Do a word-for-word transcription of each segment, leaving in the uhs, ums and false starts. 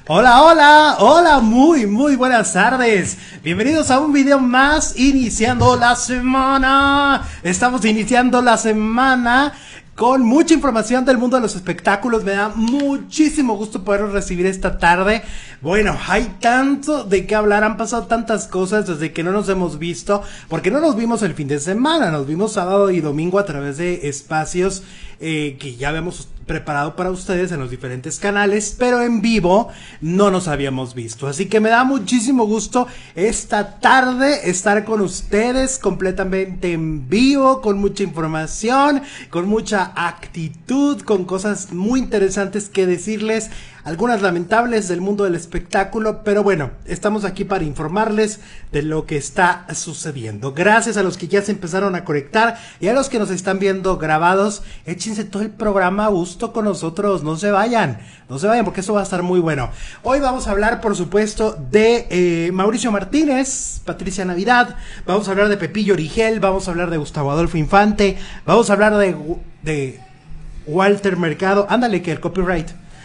Hola, hola, hola, muy, muy buenas tardes. Bienvenidos a un video más, iniciando la semana. Estamos iniciando la semana con mucha información del mundo de los espectáculos. Me da muchísimo gusto poder recibir esta tarde. Bueno, hay tanto de qué hablar, han pasado tantas cosas desde que no nos hemos visto, porque no nos vimos el fin de semana, nos vimos sábado y domingo a través de espacios eh, que ya habíamos preparado para ustedes en los diferentes canales, pero en vivo no nos habíamos visto. Así que me da muchísimo gusto esta tarde estar con ustedes completamente en vivo, con mucha información, con mucha actitud, con cosas muy interesantes que decirles, algunas lamentables del mundo del espectáculo, pero bueno, estamos aquí para informarles de lo que está sucediendo. Gracias a los que ya se empezaron a conectar y a los que nos están viendo grabados, échense todo el programa a gusto con nosotros, no se vayan, no se vayan porque eso va a estar muy bueno. Hoy vamos a hablar, por supuesto, de eh, Mauricio Martínez, Patricia Navidad, vamos a hablar de Pepillo Origel, vamos a hablar de Gustavo Adolfo Infante, vamos a hablar de, de Walter Mercado, ándale que el copyright.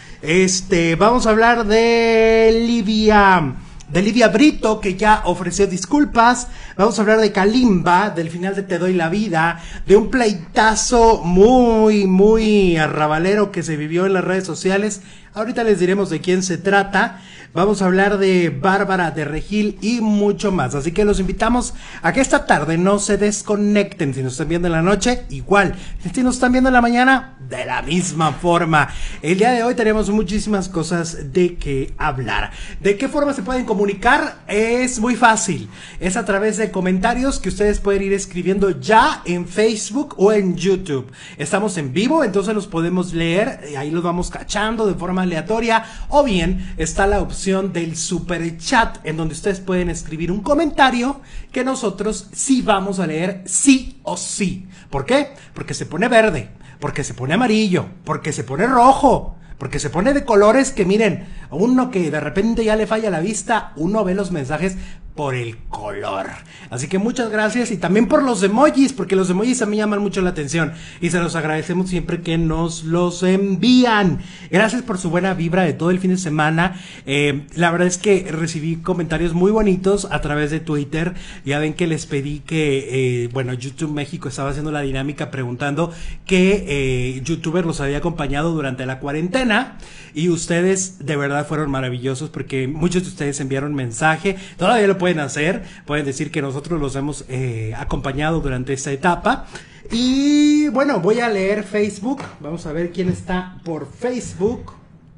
Este, vamos a hablar de Livia, de Livia Brito, que ya ofreció disculpas. Vamos a hablar de Kalimba, del final de Te Doy la Vida, de un pleitazo muy, muy arrabalero que se vivió en las redes sociales. Ahorita les diremos de quién se trata. Vamos a hablar de Bárbara de Regil y mucho más. Así que los invitamos a que esta tarde no se desconecten. Si nos están viendo en la noche, igual. Si nos están viendo en la mañana, de la misma forma. El día de hoy tenemos muchísimas cosas de qué hablar. ¿De qué forma se pueden comunicar? Es muy fácil. Es a través de comentarios que ustedes pueden ir escribiendo ya en Facebook o en YouTube. Estamos en vivo, entonces los podemos leer. Ahí los vamos cachando de forma aleatoria. O bien está la opción del super chat, en donde ustedes pueden escribir un comentario que nosotros sí vamos a leer sí o sí. ¿Por qué? Porque se pone verde, porque se pone amarillo, porque se pone rojo, porque se pone de colores que miren, uno que de repente ya le falla la vista, uno ve los mensajes por el color. Así que muchas gracias y también por los emojis, porque los emojis a mí llaman mucho la atención y se los agradecemos siempre que nos los envían. Gracias por su buena vibra de todo el fin de semana. Eh, la verdad es que recibí comentarios muy bonitos a través de Twitter. Ya ven que les pedí que, eh, bueno, YouTube México estaba haciendo la dinámica preguntando qué eh, youtuber los había acompañado durante la cuarentena y ustedes de verdad fueron maravillosos porque muchos de ustedes enviaron mensaje. Todavía lo pueden hacer, pueden decir que nosotros los hemos eh, acompañado durante esta etapa. Y bueno, voy a leer Facebook. Vamos a ver quién está por Facebook.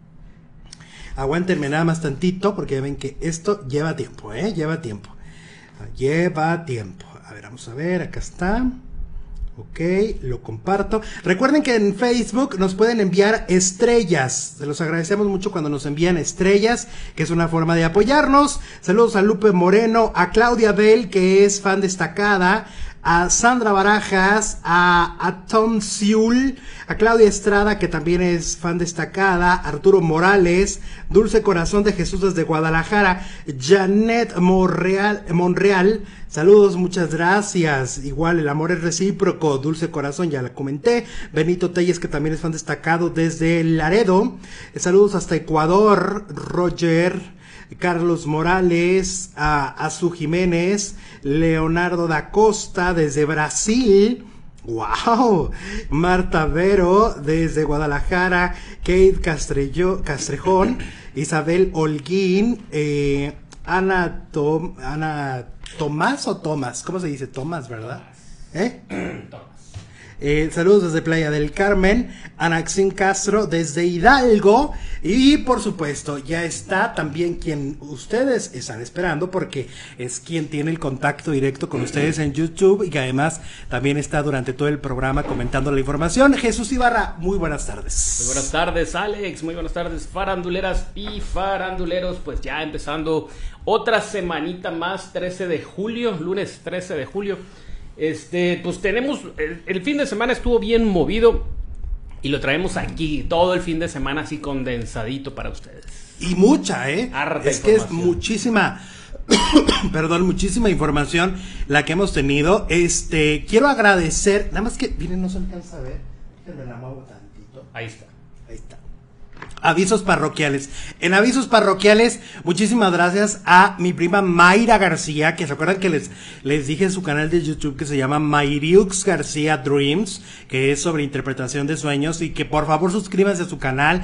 Aguántenme nada más tantito porque ya ven que esto lleva tiempo, ¿eh? Lleva tiempo. Lleva tiempo. A ver, vamos a ver, acá está. Ok, lo comparto. Recuerden que en Facebook nos pueden enviar estrellas. Se los agradecemos mucho cuando nos envían estrellas, que es una forma de apoyarnos. Saludos a Lupe Moreno, a Claudia Bell, que es fan destacada, a Sandra Barajas, a, a Tom Siul, a Claudia Estrada, que también es fan destacada, Arturo Morales, Dulce Corazón de Jesús desde Guadalajara, Janet Monreal, Monreal, saludos, muchas gracias. Igual el amor es recíproco, Dulce Corazón, ya la comenté. Benito Telles, que también es fan destacado desde Laredo, saludos hasta Ecuador. Roger, Carlos Morales, a Azu Jiménez, Leonardo da Costa desde Brasil, wow, Marta Vero desde Guadalajara, Kate Castrello, Castrejón, Isabel Holguín, eh, Ana, Tom, Ana Tomás o Tomás, ¿cómo se dice? Tomás, ¿verdad? ¿Eh? Tomás. Eh, saludos desde Playa del Carmen, Anaxín Castro desde Hidalgo y por supuesto ya está también quien ustedes están esperando porque es quien tiene el contacto directo con ustedes en YouTube y que además también está durante todo el programa comentando la información. Jesús Ibarra, muy buenas tardes. Muy buenas tardes, Alex, muy buenas tardes, faranduleras y faranduleros. Pues ya empezando otra semanita más, trece de julio, lunes trece de julio. Este, pues tenemos, el, el fin de semana estuvo bien movido y lo traemos aquí todo el fin de semana así condensadito para ustedes. Y mucha, ¿eh? Harta es que es muchísima, perdón, muchísima información la que hemos tenido. Este, quiero agradecer, nada más que, miren, no se alcanza a ver, déjenme la muevo tantito. Ahí está. Ahí está. Avisos parroquiales. En avisos parroquiales, muchísimas gracias a mi prima Mayra García, que se acuerdan que les, les dije en su canal de YouTube que se llama Mayriux García Dreams, que es sobre interpretación de sueños, y que por favor suscríbanse a su canal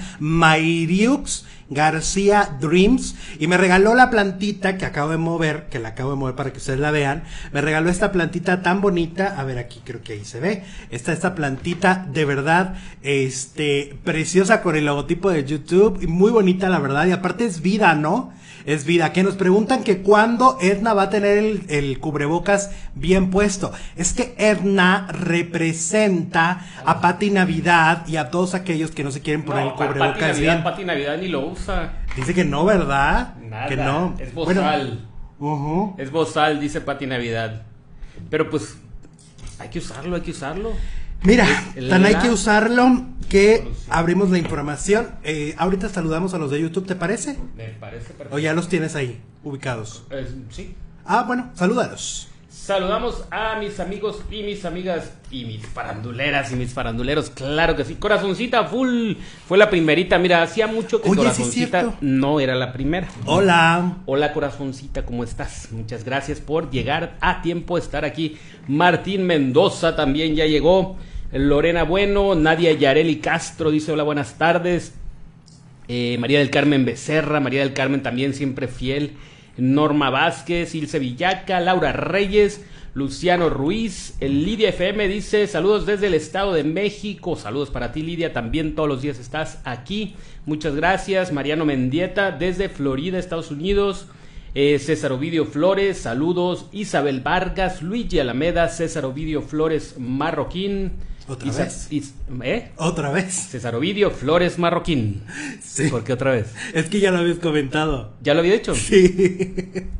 Mayriux García Dreams, y me regaló la plantita que acabo de mover, que la acabo de mover para que ustedes la vean. Me regaló esta plantita tan bonita, a ver, aquí creo que ahí se ve, esta, esta plantita de verdad, este, preciosa, con el logotipo de YouTube, y muy bonita la verdad, y aparte es vida, ¿no? Es vida. Que nos preguntan que cuándo Edna va a tener el, el cubrebocas bien puesto. Es que Edna representa a Pati Navidad y a todos aquellos que no se quieren poner no, el cubrebocas Pati Navidad, bien. Pati Navidad ni lo usa. Dice que no, ¿verdad? Nada, que no. Es bozal. Bueno, uh-huh. Es bozal, dice Pati Navidad. Pero pues hay que usarlo, hay que usarlo. Mira, El- tan hay la- que usarlo que abrimos la información. Eh, ahorita saludamos a los de YouTube, ¿te parece? Me parece perfecto. ¿O ya los tienes ahí, ubicados? Eh, sí. Ah, bueno, salúdalos. Saludamos a mis amigos y mis amigas y mis faranduleras y mis faranduleros, claro que sí. Corazoncita Full fue la primerita. Mira, hacía mucho que Oye, sí es Corazoncita cierto. no era la primera. Hola. Hola Corazoncita, ¿cómo estás? Muchas gracias por llegar a tiempo, estar aquí. Martín Mendoza también ya llegó. Lorena Bueno, Nadia Yareli Castro dice hola, buenas tardes. Eh, María del Carmen Becerra, María del Carmen también siempre fiel. Norma Vázquez, Ilse Villaca, Laura Reyes, Luciano Ruiz, el Lidia F M dice saludos desde el Estado de México. Saludos para ti, Lidia, también todos los días estás aquí. Muchas gracias. Mariano Mendieta desde Florida, Estados Unidos. Eh, César Ovidio Flores, saludos. Isabel Vargas, Luigi Alameda, César Ovidio Flores Marroquín. ¿Otra Isa- vez? Is- ¿Eh? Otra vez. César Ovidio Flores Marroquín. Sí. ¿Por qué otra vez? Es que ya lo habías comentado. ¿Ya lo había hecho? Sí.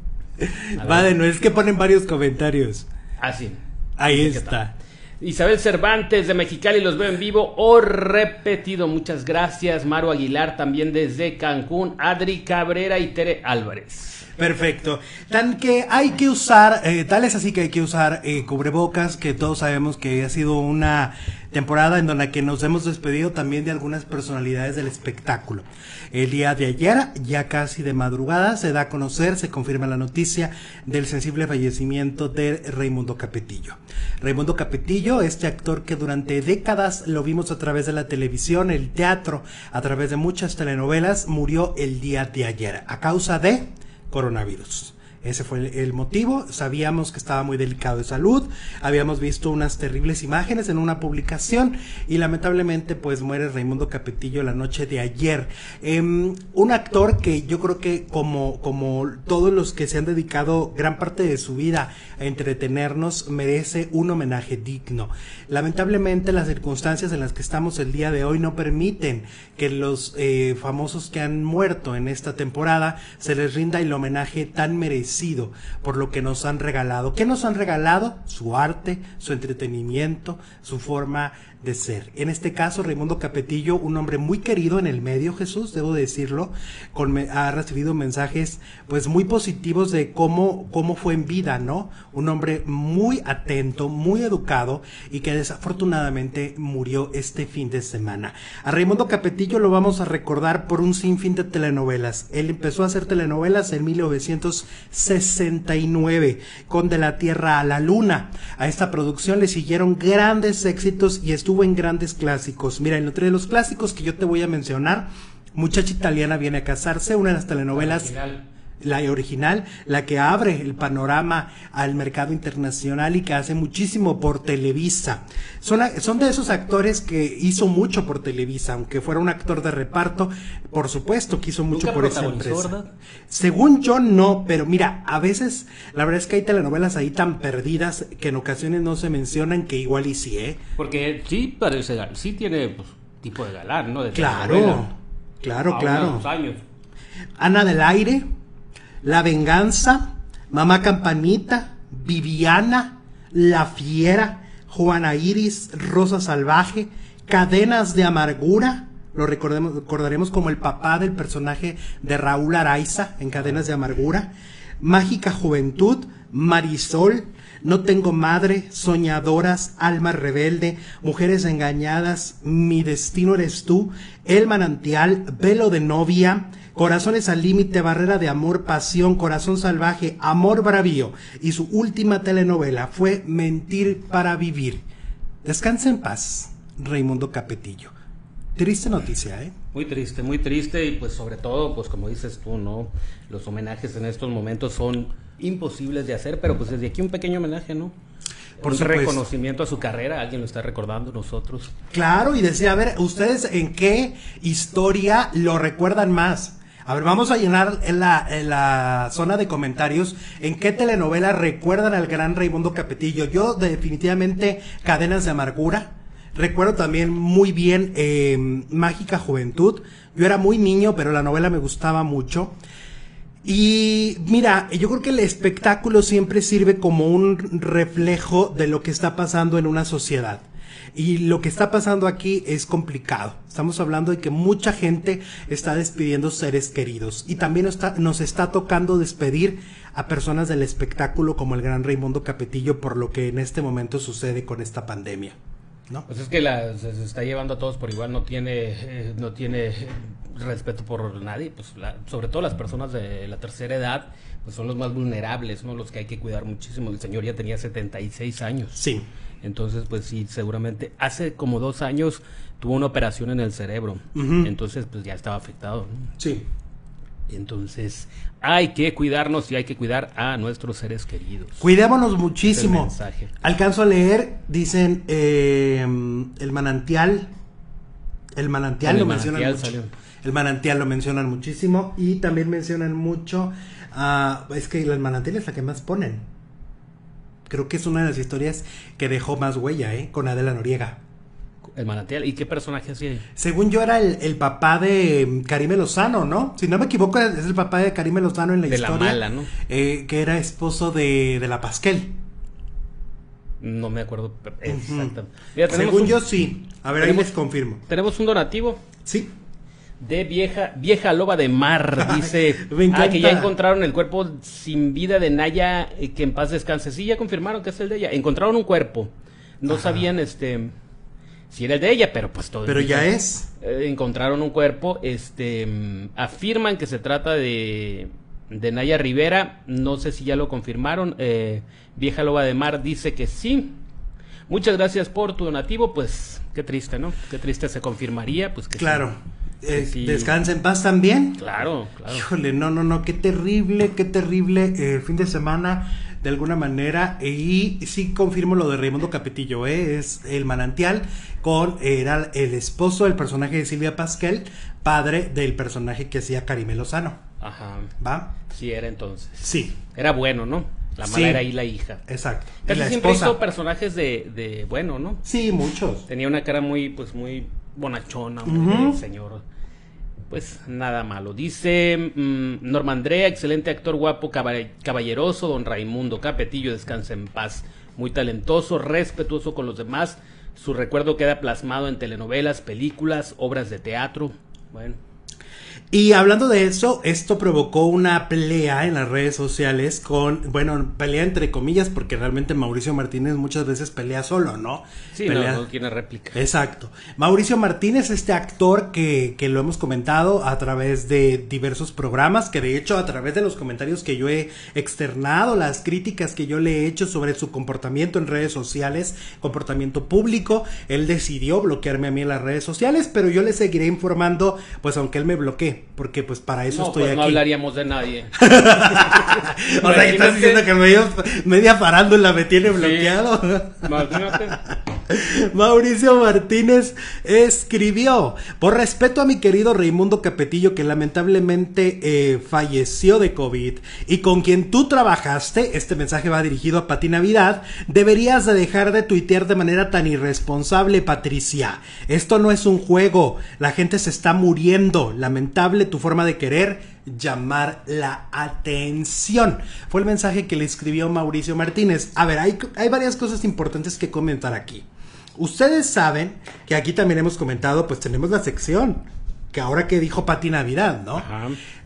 A Vale, ver. no es que ponen varios comentarios. Ah, sí. Ahí ¿Qué está. tal? Isabel Cervantes de Mexicali, los veo en vivo o repetido, muchas gracias. Maru Aguilar también desde Cancún, Adri Cabrera y Tere Álvarez. Perfecto. Tan que hay que usar, eh, tal es así que hay que usar eh, cubrebocas, que todos sabemos que ha sido una temporada en la que nos hemos despedido también de algunas personalidades del espectáculo. El día de ayer, ya casi de madrugada, se da a conocer, se confirma la noticia del sensible fallecimiento de Raimundo Capetillo. Raimundo Capetillo, este actor que durante décadas lo vimos a través de la televisión, el teatro, a través de muchas telenovelas, murió el día de ayer a causa de coronavirus. Ese fue el, el motivo. Sabíamos que estaba muy delicado de salud, habíamos visto unas terribles imágenes en una publicación y lamentablemente pues muere Raimundo Capetillo la noche de ayer. Eh, un actor que yo creo que como, como todos los que se han dedicado gran parte de su vida a entretenernos, merece un homenaje digno. Lamentablemente las circunstancias en las que estamos el día de hoy no permiten que los eh, famosos que han muerto en esta temporada se les rinda el homenaje tan merecido por lo que nos han regalado. ¿Qué nos han regalado? Su arte, su entretenimiento, su forma de ser. En este caso, Raimundo Capetillo, un hombre muy querido en el medio, Jesús, debo decirlo, con, me, ha recibido mensajes pues muy positivos de cómo, cómo fue en vida, ¿no? Un hombre muy atento, muy educado y que desafortunadamente murió este fin de semana. A Raimundo Capetillo lo vamos a recordar por un sinfín de telenovelas. Él empezó a hacer telenovelas en mil novecientos sesenta y nueve con De la Tierra a la Luna. A esta producción le siguieron grandes éxitos y estuvo en grandes clásicos. Mira, entre los clásicos que yo te voy a mencionar, Muchacha Italiana viene a casarse, una de las telenovelas, la original, la que abre el panorama al mercado internacional y que hace muchísimo por Televisa. Son, son de esos actores que hizo mucho por Televisa, aunque fuera un actor de reparto, por supuesto que hizo mucho por esa empresa. ¿Verdad? Según yo no, pero mira, a veces la verdad es que hay telenovelas ahí tan perdidas que en ocasiones no se mencionan, que igual y sí, ¿eh? Porque sí parece, sí tiene pues, tipo de galán, ¿no? De claro, claro, a claro. unos años. Ana del Aire, La Venganza, Mamá Campanita, Viviana, La Fiera, Juana Iris, Rosa Salvaje, Cadenas de Amargura, lo recordemos, recordaremos como el papá del personaje de Raúl Araiza en Cadenas de Amargura, Mágica Juventud, Marisol, No tengo madre, soñadoras, alma rebelde, mujeres engañadas, mi destino eres tú, El manantial, velo de novia, Corazones al límite, barrera de amor, pasión, corazón salvaje, amor bravío. Y su última telenovela fue Mentir para vivir. Descansa en paz, Raimundo Capetillo. Triste noticia, ¿eh? Muy triste, muy triste, y pues sobre todo, pues como dices tú, ¿no? Los homenajes en estos momentos son imposibles de hacer, pero pues desde aquí un pequeño homenaje, ¿no? Por un supuesto. Reconocimiento a su carrera, alguien lo está recordando, nosotros. Claro, y decía, a ver, ¿ustedes en qué historia lo recuerdan más? A ver, vamos a llenar en la, en la zona de comentarios en qué telenovela recuerdan al gran Raimundo Capetillo. Yo definitivamente Cadenas de Amargura. Recuerdo también muy bien eh, Mágica Juventud. Yo era muy niño, pero la novela me gustaba mucho. Y mira, yo creo que el espectáculo siempre sirve como un reflejo de lo que está pasando en una sociedad. Y lo que está pasando aquí es complicado. Estamos hablando de que mucha gente está despidiendo seres queridos. Y también está, nos está tocando despedir a personas del espectáculo como el gran Raimundo Capetillo por lo que en este momento sucede con esta pandemia, ¿no? Pues es que la, se, se está llevando a todos por igual, no tiene, eh, no tiene respeto por nadie, pues la, sobre todo las personas de la tercera edad, pues son los más vulnerables, ¿no? Los que hay que cuidar muchísimo. El señor ya tenía setenta y seis años. Sí. Entonces, pues sí, seguramente hace como dos años tuvo una operación en el cerebro. Uh-huh. Entonces, pues ya estaba afectado, ¿no? Sí. Entonces, hay que cuidarnos y hay que cuidar a nuestros seres queridos. Cuidémonos muchísimo. Es el mensaje. Alcanzo a leer, dicen, eh, el manantial. El manantial el lo manantial mencionan salió. mucho. El manantial lo mencionan muchísimo. Y también mencionan mucho. Uh, es que el manantial es la que más ponen. Creo que es una de las historias que dejó más huella, ¿eh? Con Adela Noriega. El manantial. ¿Y qué personaje hacía? Según yo era el, el papá de Karime Lozano, ¿no? Si no me equivoco es el papá de Karime Lozano en la de historia. De la mala, ¿no? Eh, que era esposo de, de la Pasquel. No me acuerdo exactamente. Uh-huh. Mira, Según un, yo sí. A ver, tenemos, ahí les confirmo. Tenemos un donativo. Sí. De vieja vieja loba de mar, dice. Me encanta. Ah, que ya encontraron el cuerpo sin vida de Naya, eh, que en paz descanse. Sí, ya confirmaron que es el de ella. Encontraron un cuerpo. No Ajá. sabían este si era el de ella, pero pues todo. Pero ya es. Eh, encontraron un cuerpo, este afirman que se trata de de Naya Rivera, no sé si ya lo confirmaron. Eh, vieja loba de mar dice que sí. Muchas gracias por tu donativo, pues qué triste, ¿no? Qué triste se confirmaría, pues que claro. Sí. Eh, sí. Descansa en paz también. Claro, claro. Híjole, no, no, no, qué terrible, qué terrible eh, fin de semana de alguna manera. Y sí confirmo lo de Raimundo Capetillo, eh, es el manantial con, era el esposo del personaje de Silvia Pasquel, padre del personaje que hacía Karime Lozano. Ajá. ¿Va? Sí era entonces. Sí. Era bueno, ¿no? La mala sí. Era ahí la hija. Exacto. Casi siempre esposa. Hizo personajes de, de bueno, ¿no? Sí, muchos. Tenía una cara muy, pues muy bonachona, muy uh-huh. de señor. Pues nada malo. Dice mmm, Norma Andrea, excelente actor, guapo, caball- caballeroso, don Raimundo Capetillo, descansa en paz. Muy talentoso, respetuoso con los demás. Su recuerdo queda plasmado en telenovelas, películas, obras de teatro. Bueno. Y hablando de eso, esto provocó una pelea en las redes sociales con, bueno, pelea entre comillas, porque realmente Mauricio Martínez muchas veces pelea solo, ¿no? Sí, pelea... no, no tiene réplica. Exacto. Mauricio Martínez, este actor que, que lo hemos comentado a través de diversos programas, que de hecho a través de los comentarios que yo he externado, las críticas que yo le he hecho sobre su comportamiento en redes sociales, comportamiento público, él decidió bloquearme a mí en las redes sociales, pero yo le seguiré informando, pues aunque él me bloquee. Porque pues para eso no, estoy pues aquí. No hablaríamos de nadie. O sea, estás diciendo que media, media farándula me tiene bloqueado. Sí. Imagínate. Mauricio Martínez escribió: por respeto a mi querido Raimundo Capetillo, que lamentablemente eh, falleció de COVID, y con quien tú trabajaste, este mensaje va dirigido a Pati Navidad, deberías de dejar de tuitear de manera tan irresponsable, Patricia. Esto no es un juego, la gente se está muriendo, lamentable tu forma de querer llamar la atención. Fue el mensaje que le escribió Mauricio Martínez. A ver, hay, hay varias cosas importantes que comentar aquí. Ustedes saben que aquí también hemos comentado, pues tenemos la sección, que ahora que dijo Pati Navidad, ¿no? Ajá.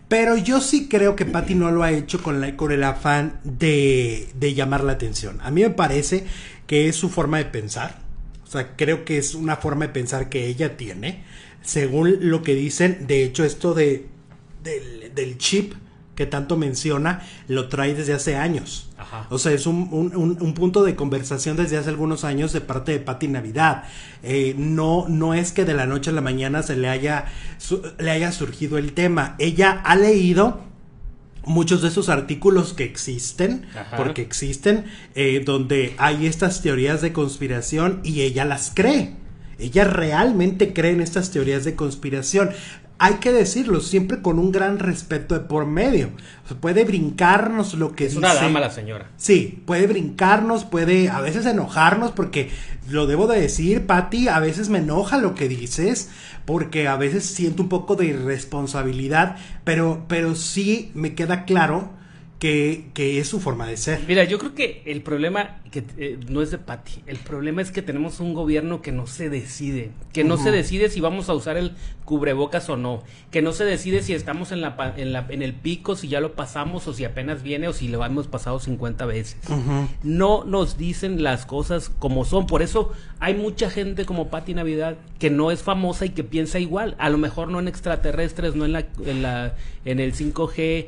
Pero yo sí creo que Pati no lo ha hecho con, la, con el afán de, de llamar la atención. A mí me parece que es su forma de pensar. O sea, creo que es una forma de pensar que ella tiene. Según lo que dicen, de hecho, esto de del, del chip que tanto menciona, lo trae desde hace años. Ajá. O sea, es un, un, un, un punto de conversación desde hace algunos años de parte de Pati Navidad. Eh, no, no es que de la noche a la mañana se le haya, su, le haya surgido el tema. Ella ha leído muchos de esos artículos que existen, Ajá. porque existen, eh, donde hay estas teorías de conspiración y ella las cree. Ella realmente cree en estas teorías de conspiración. Hay que decirlo, siempre con un gran respeto de por medio. O sea, puede brincarnos lo que es dice. Es una dama la señora. Sí, puede brincarnos, puede a veces enojarnos, porque lo debo de decir, Pati, a veces me enoja lo que dices, porque a veces siento un poco de irresponsabilidad, pero, pero sí me queda claro que, que es su forma de ser. Mira, yo creo que el problema que eh, no es de Pati, el problema es que tenemos un gobierno que no se decide, que no uh-huh. se decide si vamos a usar el cubrebocas o no, que no se decide si estamos en la, en la en el pico, si ya lo pasamos o si apenas viene o si lo hemos pasado cincuenta veces. Uh-huh. No nos dicen las cosas como son, por eso hay mucha gente como Pati Navidad que no es famosa y que piensa igual, a lo mejor no en extraterrestres, no en la en la en el cinco G,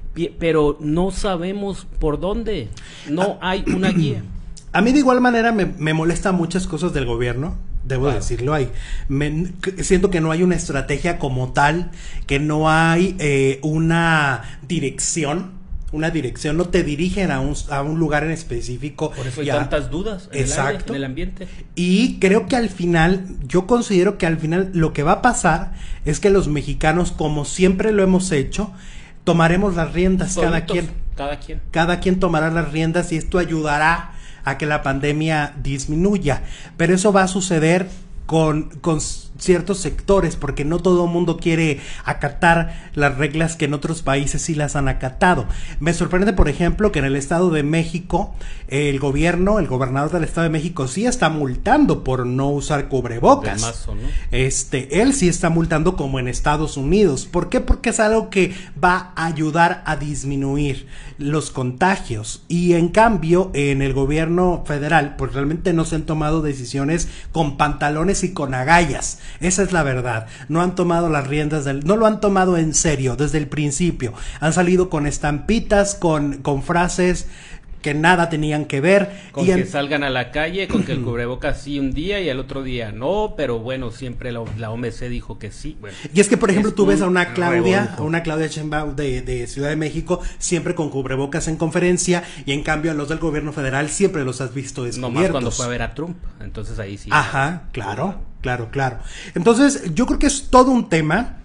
pero no sabemos por dónde, no hay una guía. A mí de igual manera me, me molesta muchas cosas del gobierno, debo claro. decirlo, hay, me, siento que no hay una estrategia como tal, que no hay eh, una dirección, una dirección, no te dirigen a un, a un lugar en específico. Por eso hay ya. tantas dudas en Exacto. el, aire, en el ambiente. Y creo que al final, yo considero que al final lo que va a pasar es que los mexicanos, como siempre lo hemos hecho, tomaremos las riendas. Solitos, cada quien. Cada quien. Cada quien tomará las riendas y esto ayudará a que la pandemia disminuya. Pero eso va a suceder con, con ciertos sectores, porque no todo el mundo quiere acatar las reglas que en otros países sí las han acatado. Me sorprende, por ejemplo, que en el Estado de México, el gobierno, el gobernador del Estado de México sí está multando por no usar cubrebocas. Mazo, ¿no? Este, él sí está multando como en Estados Unidos. ¿Por qué? Porque es algo que va a ayudar a disminuir los contagios. Y en cambio, en el gobierno federal, pues realmente no se han tomado decisiones con pantalones y con agallas. Esa es la verdad. No han tomado las riendas del, no lo han tomado en serio desde el principio. Han salido con estampitas, con, con frases que nada tenían que ver. Con y que en... salgan a la calle, con que el cubrebocas sí un día y al otro día no, pero bueno, siempre la, la O M C dijo que sí. Bueno, y es que, por ejemplo, tú ves a una Claudia, a una Claudia Sheinbaum de, de Ciudad de México, siempre con cubrebocas en conferencia, y en cambio a los del gobierno federal siempre los has visto descubiertos. Nomás cuando fue a ver a Trump, entonces ahí sí. Ajá, claro, claro, claro. Entonces, yo creo que es todo un tema.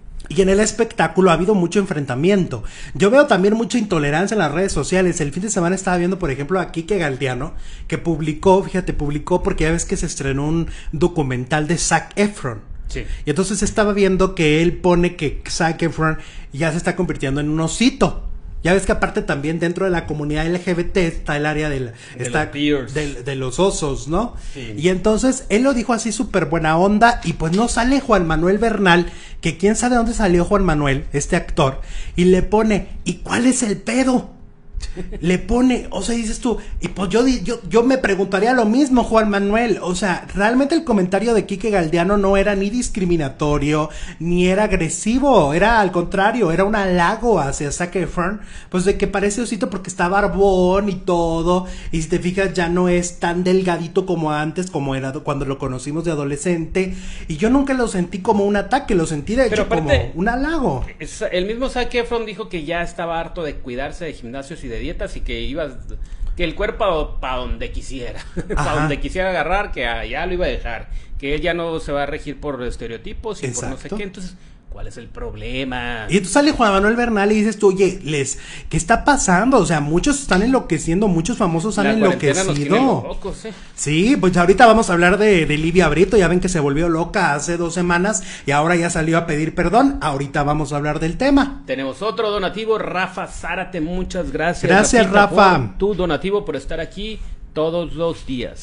Y en el espectáculo ha habido mucho enfrentamiento. Yo veo también mucha intolerancia en las redes sociales. El fin de semana estaba viendo, por ejemplo, a Quique Galdiano, que publicó, fíjate, publicó porque ya ves que se estrenó un documental de Zac Efron. Sí. Y entonces estaba viendo que él pone que Zac Efron ya se está convirtiendo en un osito. Ya ves que aparte también dentro de la comunidad L G B T está el área del, de, está, los de, de los osos, ¿no? Sí. Y entonces él lo dijo así súper buena onda, y pues no sale Juan Manuel Bernal, que quién sabe dónde salió Juan Manuel, este actor, y le pone, ¿y cuál es el pedo? Le pone, o sea, dices tú, y pues yo, yo, yo me preguntaría lo mismo, Juan Manuel. O sea, realmente el comentario de Quique Galdiano no era ni discriminatorio, ni era agresivo, era al contrario, era un halago hacia Zac Efron, pues de que parece osito porque está barbón y todo, y si te fijas ya no es tan delgadito como antes, como era cuando lo conocimos de adolescente, y yo nunca lo sentí como un ataque, lo sentí de hecho aparte, como un halago. El mismo Zac Efron dijo que ya estaba harto de cuidarse de gimnasios y de dietas y que iba que el cuerpo para donde quisiera, para donde quisiera agarrar, que ya lo iba a dejar, que él ya no se va a regir por estereotipos y Exacto. por no sé qué. Entonces, ¿cuál es el problema? Y tú sale Juan Manuel Bernal y dices tú, oye, les, ¿qué está pasando? O sea, muchos están enloqueciendo, muchos famosos han enloquecido. Locos, ¿eh? Sí, pues ahorita vamos a hablar de, de Livia Brito, ya ven que se volvió loca hace dos semanas y ahora ya salió a pedir perdón. Ahorita vamos a hablar del tema. Tenemos otro donativo, Rafa Zárate, muchas gracias. Gracias, Rafita, Rafa. Por tu donativo, por estar aquí todos los días.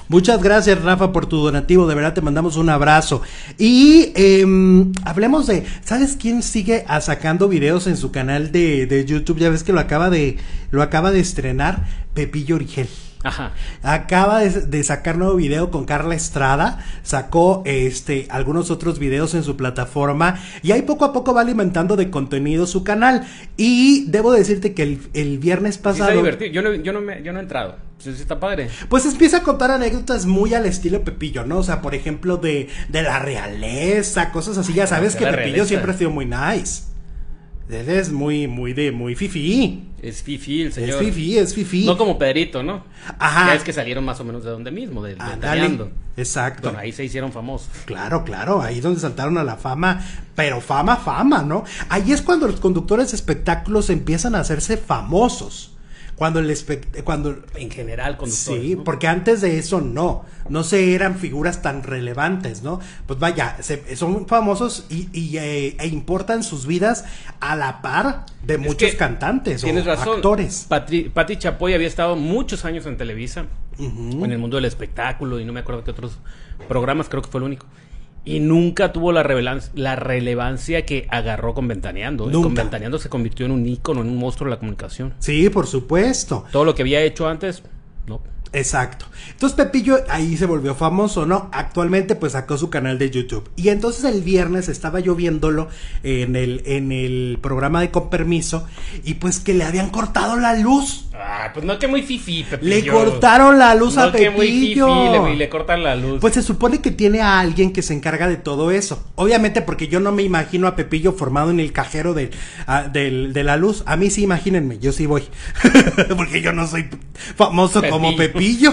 Muchas gracias, Rafa, por tu donativo. De verdad te mandamos un abrazo. Y eh, hablemos de, ¿sabes quién sigue a sacando videos en su canal de, de YouTube? Ya ves que lo acaba de, lo acaba de estrenar Pepillo Origel. Ajá. Acaba de, de sacar nuevo video con Carla Estrada, sacó este algunos otros videos en su plataforma y ahí poco a poco va alimentando de contenido su canal. Y debo decirte que el, el viernes pasado... Sí, está divertido. Yo no, yo no, me, yo no he entrado. Sí, sí está padre. Pues empieza a contar anécdotas muy al estilo Pepillo, ¿no? O sea, por ejemplo, de, de la realeza, cosas así. Ya sabes que Pepillo realeza. siempre ha sido muy nice. Él es muy, muy de, muy fifí. Es fifí el señor. Es fifí, es fifí. No como Pedrito, ¿no? Ajá. Ya es que salieron más o menos de donde mismo, de Ventaneando. Exacto. Bueno, ahí se hicieron famosos. Claro, claro, ahí es donde saltaron a la fama, pero fama, fama, ¿no? Ahí es cuando los conductores de espectáculos empiezan a hacerse famosos. Cuando el espect cuando en general conductores, sí, ¿no? Porque antes de eso no, no se eran figuras tan relevantes, ¿no? Pues vaya, se, son famosos y, y eh, e importan sus vidas a la par de es muchos cantantes tienes o razón. actores. Patri, Pati Chapoy había estado muchos años en Televisa, uh-huh. en el mundo del espectáculo y no me acuerdo qué otros programas, creo que fue el único. Y nunca tuvo la relevancia, la relevancia que agarró con Ventaneando. ¿eh? Con Ventaneando se convirtió en un ícono, en un monstruo de la comunicación. Sí, por supuesto. Todo lo que había hecho antes, no. Exacto. Entonces Pepillo ahí se volvió famoso, ¿no? Actualmente pues sacó su canal de YouTube. Y entonces el viernes estaba yo viéndolo en el, en el programa de Con Permiso y pues que le habían cortado la luz. Ah, pues no que muy fifí, Pepillo. Le cortaron la luz no a Pepillo. Que muy fifí, le, le cortan la luz. Pues se supone que tiene a alguien que se encarga de todo eso. Obviamente porque yo no me imagino a Pepillo formado en el cajero de, a, de, de la luz. A mí sí, imagínense, yo sí voy. Porque yo no soy famoso Pepillo. Como Pepillo.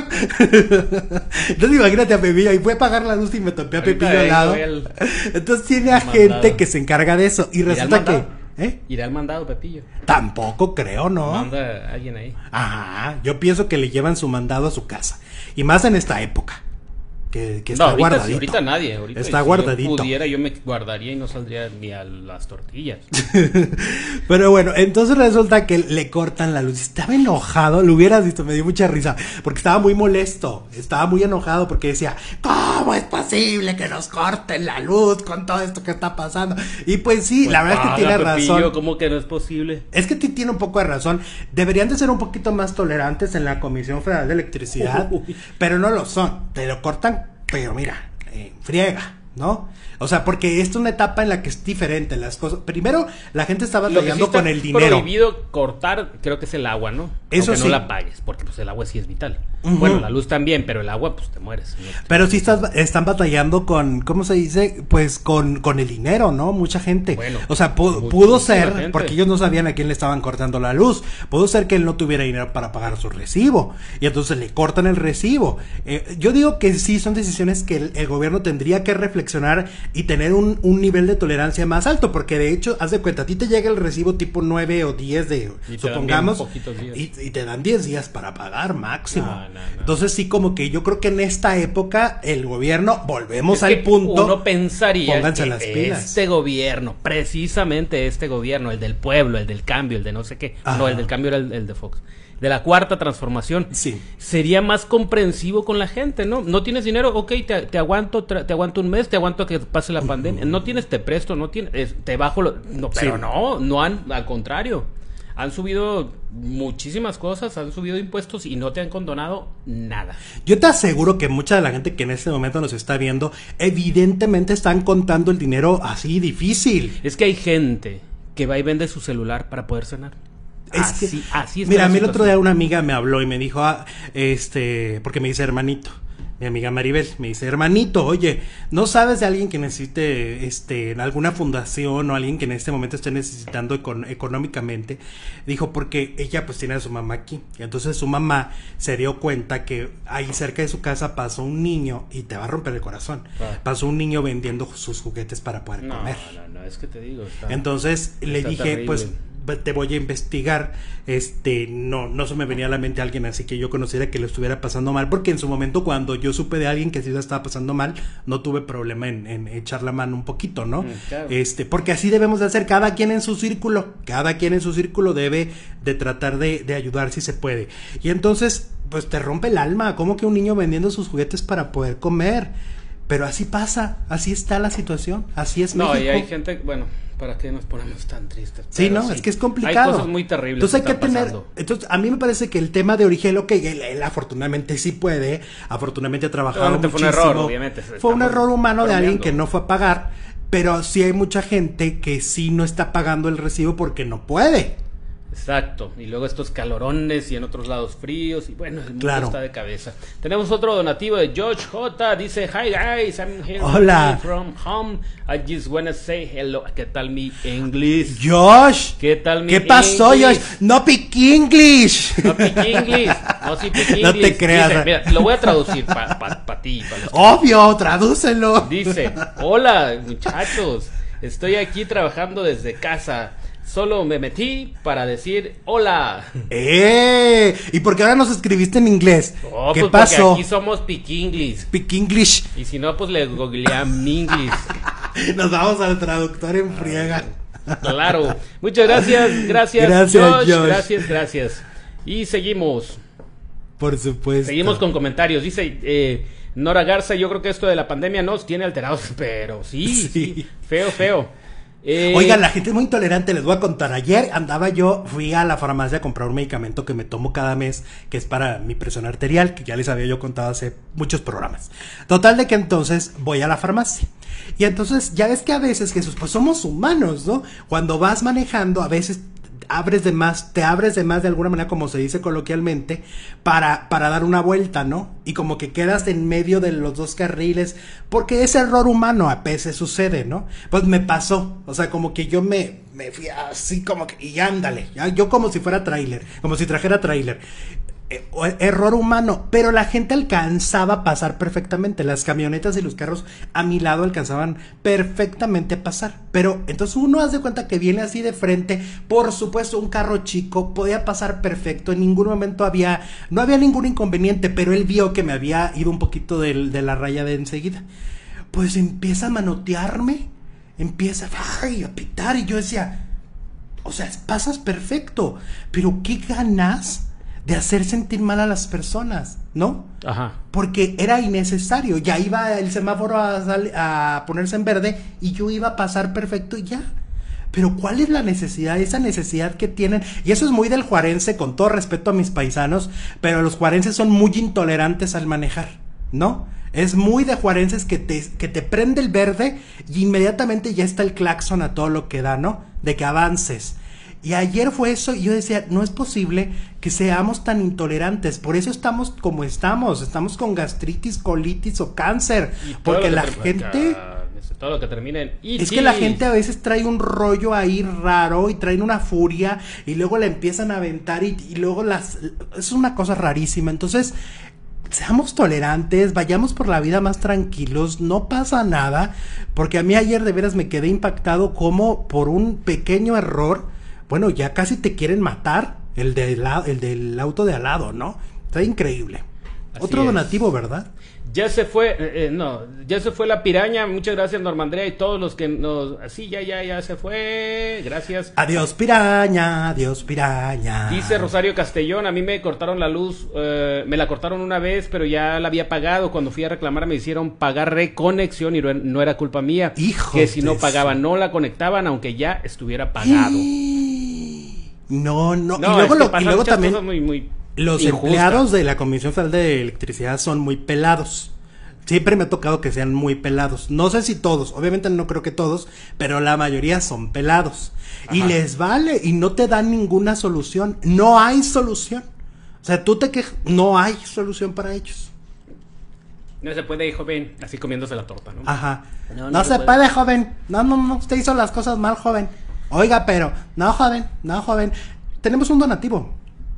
Entonces imagínate a Pepillo. Y fue a pagar la luz y me topé a Ahorita Pepillo al lado. El... Entonces tiene a gente mandado. Que se encarga de eso. Y resulta que... ¿Eh? ¿Irá al mandado, Pepillo? Tampoco creo, ¿no? Manda a alguien ahí. Ajá, yo pienso que le llevan su mandado a su casa. Y más en esta época. Que, que está no, ahorita, guardadito. Ahorita nadie. Ahorita está si guardadito. Si yo pudiera, yo me guardaría y no saldría ni a las tortillas. Pero bueno, entonces resulta que le cortan la luz. Estaba enojado, lo hubieras visto, me dio mucha risa. Porque estaba muy molesto. Estaba muy enojado porque decía, ¿cómo es posible que nos corten la luz con todo esto que está pasando? Y pues sí, pues la verdad es que tiene Pepillo, razón. ¿Cómo que no es posible? Es que tiene un poco de razón. Deberían de ser un poquito más tolerantes en la Comisión Federal de Electricidad. Uy. Pero no lo son. Te lo cortan. Pero mira, eh, friega, ¿no? O sea, porque esta es una etapa en la que es diferente las cosas. Primero, la gente está batallando sí con el dinero. Prohibido cortar, creo que es el agua, ¿no? Eso Aunque sí. no la pagues, porque pues el agua sí es vital. Uh-huh. Bueno, la luz también, pero el agua, pues te mueres. ¿No? Pero sí estás, están batallando con, ¿cómo se dice? Pues con, con el dinero, ¿no? Mucha gente. Bueno, o sea, pu- pudo ser, gente. Porque ellos no sabían a quién le estaban cortando la luz. Pudo ser que él no tuviera dinero para pagar su recibo. Y entonces le cortan el recibo. Eh, yo digo que sí son decisiones que el, el gobierno tendría que reflexionar y tener un, un nivel de tolerancia más alto. Porque de hecho, haz de cuenta, a ti te llega el recibo tipo nueve o diez de, y supongamos, y, y te dan diez días para pagar máximo. No, no, no. Entonces sí, como que yo creo que en esta época el gobierno, volvemos es al punto, uno pensaría pónganse que las pilas. Este gobierno, precisamente este gobierno, el del pueblo, el del cambio, el de no sé qué, Ajá. no, el del cambio era el, el de Fox, de la cuarta transformación, sí. sería más comprensivo con la gente, ¿no? No tienes dinero, ok, te, te aguanto te aguanto un mes, te aguanto que pase la pandemia, no tienes, te presto, no tienes, te bajo, lo, no, pero sí. no, no han, al contrario. Han subido muchísimas cosas, han subido impuestos y no te han condonado nada. Yo te aseguro que mucha de la gente que en este momento nos está viendo, evidentemente están contando el dinero así difícil. Es que hay gente que va y vende su celular para poder cenar. Es así, que, así es. Mira, a mí el otro día una amiga me habló y me dijo, ah, este, porque me dice hermanito. Mi amiga Maribel me dice, hermanito, oye, ¿no sabes de alguien que necesite este, alguna fundación o alguien que en este momento esté necesitando econ- económicamente? Dijo, porque ella pues tiene a su mamá aquí. Y entonces su mamá se dio cuenta que ahí cerca de su casa pasó un niño, y te va a romper el corazón, ah. pasó un niño vendiendo sus juguetes para poder no, comer. No, no, es que te digo. Está, entonces le dije, terrible. Pues te voy a investigar. Este, no, no se me venía a la mente alguien así que yo conociera que lo estuviera pasando mal, porque en su momento cuando yo supe de alguien que sí lo estaba pasando mal, no tuve problema en, en echar la mano un poquito, ¿no? Mm, claro. Este, porque así debemos de hacer, cada quien en su círculo, cada quien en su círculo debe de tratar de, de ayudar si se puede. Y entonces, pues te rompe el alma, como que un niño vendiendo sus juguetes para poder comer. Pero así pasa, así está la situación, así es no, México. No, y hay gente, bueno, ¿para qué nos ponemos tan tristes? Sí, no, sí. Es que es complicado. Hay cosas muy terribles. Entonces hay que tener, pasando. Entonces a mí me parece que el tema de Origel, ok, él, él afortunadamente sí puede, afortunadamente ha trabajado obviamente muchísimo. Fue un error, obviamente. Fue un error humano bromeando. De alguien que no fue a pagar, pero sí hay mucha gente que sí no está pagando el recibo porque no puede. Exacto, y luego estos calorones y en otros lados fríos y bueno, el mundo claro. está de cabeza. Tenemos otro donativo de George J, dice: Hi guys, I'm here Hola. From home. I just wanna say hello. ¿Qué tal mi English? Josh, ¿qué tal mi ¿Qué pasó, English? Josh? No pick English. No pick English. No, sí pick English. No te creas. Dice, mira, lo voy a traducir para pa, pa ti. Pa los Obvio, tradúcelo. Dice: hola muchachos, estoy aquí trabajando desde casa. Solo me metí para decir hola. ¡Eh! ¿Y por qué ahora nos escribiste en inglés? Oh, ¿Qué pues pasó? Porque aquí somos Pick English. Pick English. Y si no, pues le googlean English. Nos vamos al traductor en friega. Claro. Muchas gracias, gracias, gracias Josh, Josh. Gracias, gracias. Y seguimos. Por supuesto. Seguimos con comentarios. Dice eh, Nora Garza: yo creo que esto de la pandemia nos tiene alterados, pero sí, sí. sí feo, feo. Eh... Oigan, la gente es muy intolerante, les voy a contar. Ayer andaba yo, fui a la farmacia a comprar un medicamento que me tomo cada mes, que es para mi presión arterial, que ya les había yo contado hace muchos programas. Total de que entonces voy a la farmacia. Y entonces, ya ves que a veces, Jesús, pues somos humanos, ¿no? Cuando vas manejando, a veces abres de más, te abres de más de alguna manera, como se dice coloquialmente, para, para dar una vuelta, ¿no? Y como que quedas en medio de los dos carriles, porque es error humano, a veces sucede, ¿no? Pues me pasó, o sea, como que yo me, me fui así como que, y ándale, ya, yo como si fuera tráiler, como si trajera tráiler. Eh, error humano, pero la gente alcanzaba a pasar perfectamente, las camionetas y los carros a mi lado alcanzaban perfectamente a pasar, pero entonces uno hace cuenta que viene así de frente, por supuesto un carro chico podía pasar perfecto, en ningún momento había, no había ningún inconveniente, pero él vio que me había ido un poquito de, de la raya de enseguida, pues empieza a manotearme, empieza ay, a pitar, y yo decía, o sea, pasas perfecto, pero qué ganas de hacer sentir mal a las personas, ¿no? Ajá. Porque era innecesario, ya iba el semáforo a, sal- a ponerse en verde y yo iba a pasar perfecto y ya. Pero ¿cuál es la necesidad? Esa necesidad que tienen, y eso es muy del juarense, con todo respeto a mis paisanos, pero los juarenses son muy intolerantes al manejar, ¿no? Es muy de juarenses que te, que te prende el verde y inmediatamente ya está el claxon a todo lo que da, ¿no? De que avances. Y ayer fue eso y yo decía, no es posible que seamos tan intolerantes, por eso estamos como estamos, estamos con gastritis, colitis o cáncer, porque la gente... Todo lo que termina en itis. Es que la gente a veces trae un rollo ahí raro y traen una furia y luego la empiezan a aventar y, y luego las... Es una cosa rarísima, entonces... Seamos tolerantes, vayamos por la vida más tranquilos, no pasa nada, porque a mí ayer de veras me quedé impactado como por un pequeño error, bueno, ya casi te quieren matar el, de la, el del auto de al lado, ¿no? Está increíble. Así Otro es. Donativo, ¿verdad? Ya se fue, eh, eh, no, ya se fue la piraña, muchas gracias Normandrea y todos los que nos, así ya, ya, ya se fue, gracias. Adiós piraña, adiós piraña. Dice Rosario Castellón, a mí me cortaron la luz, eh, me la cortaron una vez, pero ya la había pagado, cuando fui a reclamar me hicieron pagar reconexión y no era culpa mía. Hijo que si no pagaba no la conectaban aunque ya estuviera pagado. No, no, no y luego, es lo, y luego también... Muy, muy Los injusta. Empleados de la Comisión Federal de Electricidad son muy pelados. Siempre me ha tocado que sean muy pelados. No sé si todos, obviamente no creo que todos, pero la mayoría son pelados. Ajá. Y les vale, y no te dan ninguna solución. No hay solución. O sea, tú te quejas, no hay solución para ellos. No se puede, joven, así comiéndose la torta, ¿no? Ajá. No, no, no se, se puede. puede, joven. No, no, no, usted hizo las cosas mal, joven. Oiga, pero, no, joven, no, joven. Tenemos un donativo.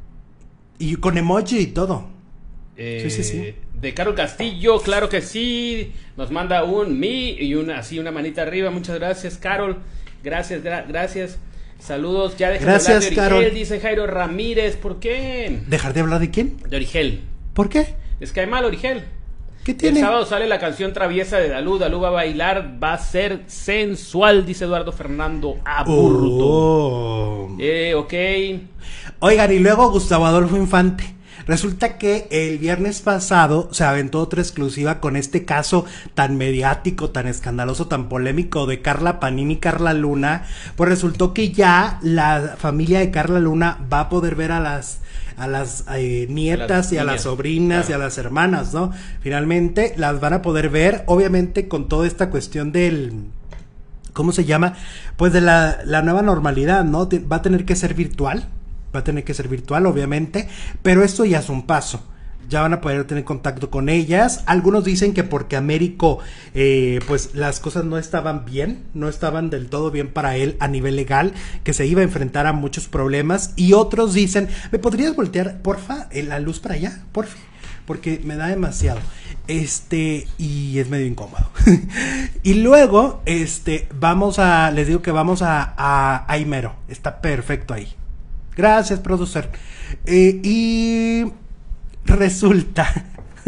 Y con emoji y todo. Eh, sí, sí, sí. De Caro Castillo, claro que sí. Nos manda un mi y una así una manita arriba. Muchas gracias, Carol. Gracias, gra- gracias. Saludos, ya dejen Gracias, de hablar de Carol. Origel, dice Jairo Ramírez. ¿Por qué? ¿Dejar de hablar de quién? De Origel. ¿Por qué? ¿Les cae mal Origel? ¿Qué tiene? El sábado sale la canción Traviesa de Dalú. Dalú va a bailar, va a ser sensual, dice Eduardo Fernando Aburto. Oh. Eh, ok. Oigan, y luego Gustavo Adolfo Infante. Resulta que el viernes pasado se aventó otra exclusiva con este caso tan mediático, tan escandaloso, tan polémico de Carla Panini y Carla Luna. Pues resultó que ya la familia de Carla Luna va a poder ver a las a las eh, nietas a las y a niñas, las sobrinas, claro, y a las hermanas, ¿no? Finalmente las van a poder ver, obviamente con toda esta cuestión del... ¿Cómo se llama? Pues de la, la nueva normalidad, ¿no? Va a tener que ser virtual. Va a tener que ser virtual, obviamente, pero esto ya es un paso. Ya van a poder tener contacto con ellas. Algunos dicen que porque Américo, eh, pues las cosas no estaban bien, no estaban del todo bien para él a nivel legal, que se iba a enfrentar a muchos problemas. Y otros dicen, ¿me podrías voltear, porfa, la luz para allá? Porfa, porque me da demasiado. Este, y es medio incómodo. Y luego, este, vamos a, les digo que vamos a, a, a Aimero. Está perfecto ahí. Gracias, producer. Eh, y resulta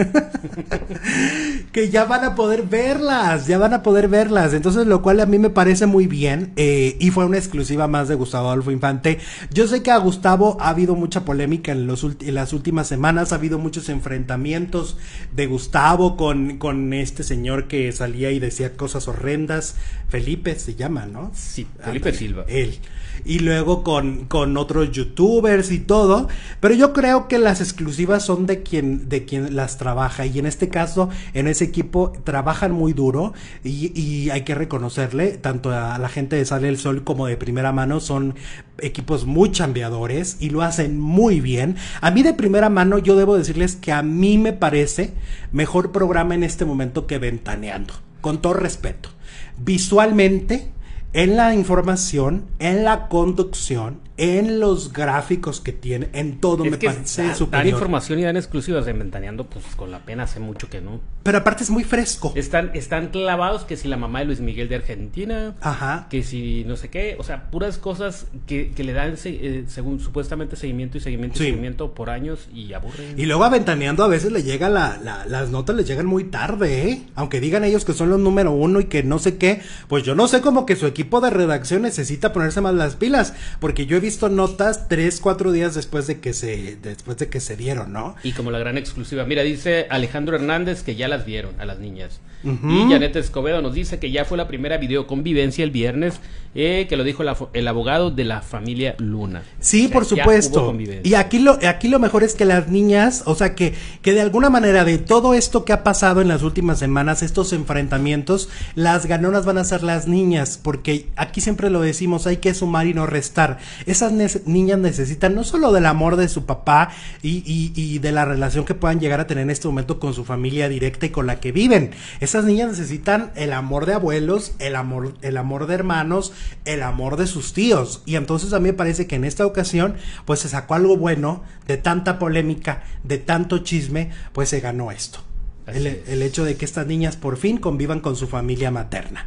que ya van a poder verlas, ya van a poder verlas. Entonces, lo cual a mí me parece muy bien. Eh, y fue una exclusiva más de Gustavo Adolfo Infante. Yo sé que a Gustavo ha habido mucha polémica en, los en las últimas semanas. Ha habido muchos enfrentamientos de Gustavo con, con este señor que salía y decía cosas horrendas. Felipe se llama, ¿no? Sí, Felipe ah, Silva. Él. Y luego con, con otros youtubers y todo, pero yo creo que las exclusivas son de quien, de quien las trabaja, y en este caso, en ese equipo trabajan muy duro, y, y hay que reconocerle, tanto a la gente de Sale el Sol como de Primera Mano, son equipos muy chambeadores y lo hacen muy bien. A mí de Primera Mano yo debo decirles que a mí me parece mejor programa en este momento que Ventaneando, con todo respeto. Visualmente, en la información, en la conducción, en los gráficos que tiene, en todo es me que parece da, superior. Dan información y dan exclusivas de Ventaneando, pues con la pena hace mucho que no. Pero aparte es muy fresco. Están, están clavados que si la mamá de Luis Miguel de Argentina, ajá, que si no sé qué, o sea, puras cosas que, que le dan eh, según supuestamente seguimiento y seguimiento sí. y seguimiento por años y aburren. Y luego a Ventaneando a veces le llega la, la, las notas les llegan muy tarde, ¿eh? Aunque digan ellos que son los número uno y que no sé qué, pues yo no sé, como que su equipo de redacción necesita ponerse más las pilas, porque yo he visto notas tres, cuatro días después de que se, después de que se dieron, ¿no? Y como la gran exclusiva, mira, dice Alejandro Hernández que ya las vieron a las niñas. Uh-huh. Y Janet Escobedo nos dice que ya fue la primera videoconvivencia el viernes, eh, que lo dijo la, el abogado de la familia Luna. Sí, o sea, por supuesto. Y aquí lo, aquí lo mejor es que las niñas, o sea, que, que de alguna manera de todo esto que ha pasado en las últimas semanas, estos enfrentamientos, las ganonas van a ser las niñas, porque aquí siempre lo decimos, hay que sumar y no restar. Esas ne- niñas necesitan no solo del amor de su papá y, y, y de la relación que puedan llegar a tener en este momento con su familia directa y con la que viven. Esas niñas necesitan el amor de abuelos, el amor, el amor de hermanos, el amor de sus tíos. Y entonces a mí me parece que en esta ocasión pues se sacó algo bueno de tanta polémica, de tanto chisme, pues se ganó esto. El, el hecho de que estas niñas por fin convivan con su familia materna.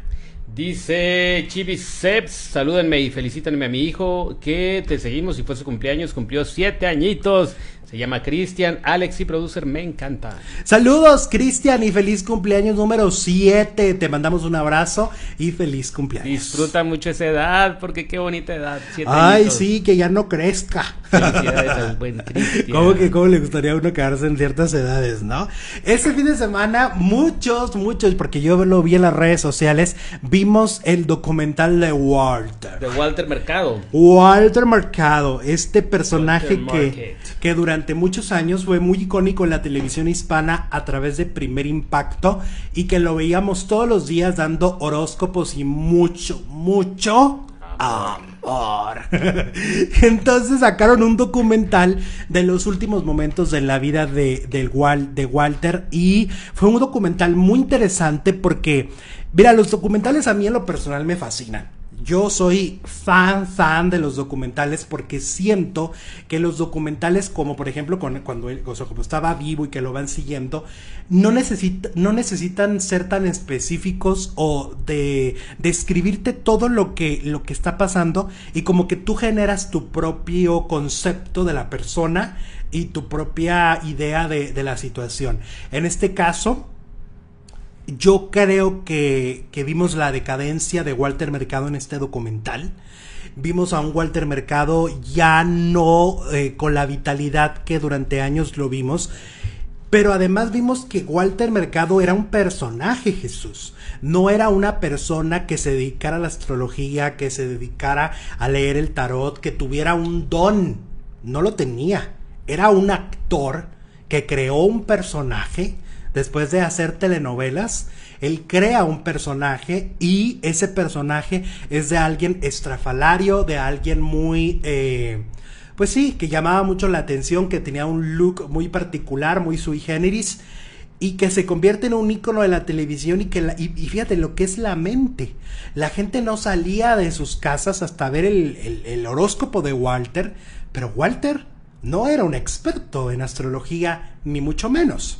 Dice Chivis Seps, salúdenme y felicítenme a mi hijo que te seguimos y fue su cumpleaños, cumplió siete añitos. Se llama Cristian, Alex y producer, me encanta. Saludos, Cristian, y feliz cumpleaños número siete. Te mandamos un abrazo y feliz cumpleaños. Disfruta mucho esa edad, porque qué bonita edad. Siete Ay, añitos. Sí, que ya no crezca. Felicidades al buen Cristian. ¿Cómo que cómo le gustaría a uno quedarse en ciertas edades, no? Este fin de semana, muchos, muchos, porque yo lo vi en las redes sociales, vimos el documental de Walter. De Walter Mercado. Walter Mercado, este personaje Walter que, que durante durante muchos años fue muy icónico en la televisión hispana a través de Primer Impacto, y que lo veíamos todos los días dando horóscopos y mucho, mucho amor. Entonces sacaron un documental de los últimos momentos de la vida de, de, de Walter, y fue un documental muy interesante porque, mira, los documentales a mí en lo personal me fascinan. Yo soy fan, fan de los documentales porque siento que los documentales, como por ejemplo con, cuando él, o sea, como estaba vivo y que lo van siguiendo, no, necesita, no necesitan ser tan específicos o de describirte todo lo que, lo que está pasando, y como que tú generas tu propio concepto de la persona y tu propia idea de, de la situación. En este caso, yo creo que, que vimos la decadencia de Walter Mercado en este documental. Vimos a un Walter Mercado ya no eh, con la vitalidad que durante años lo vimos, pero además vimos que Walter Mercado era un personaje, Jesús. No era una persona que se dedicara a la astrología, que se dedicara a leer el tarot, que tuviera un don. No lo tenía. Era un actor que creó un personaje. Después de hacer telenovelas, él crea un personaje, y ese personaje es de alguien estrafalario, de alguien muy, eh, pues sí, que llamaba mucho la atención, que tenía un look muy particular, muy sui generis, y que se convierte en un ícono de la televisión. Y que la, y, y fíjate lo que es la mente. La gente no salía de sus casas hasta ver el, el, el horóscopo de Walter, pero Walter no era un experto en astrología, ni mucho menos.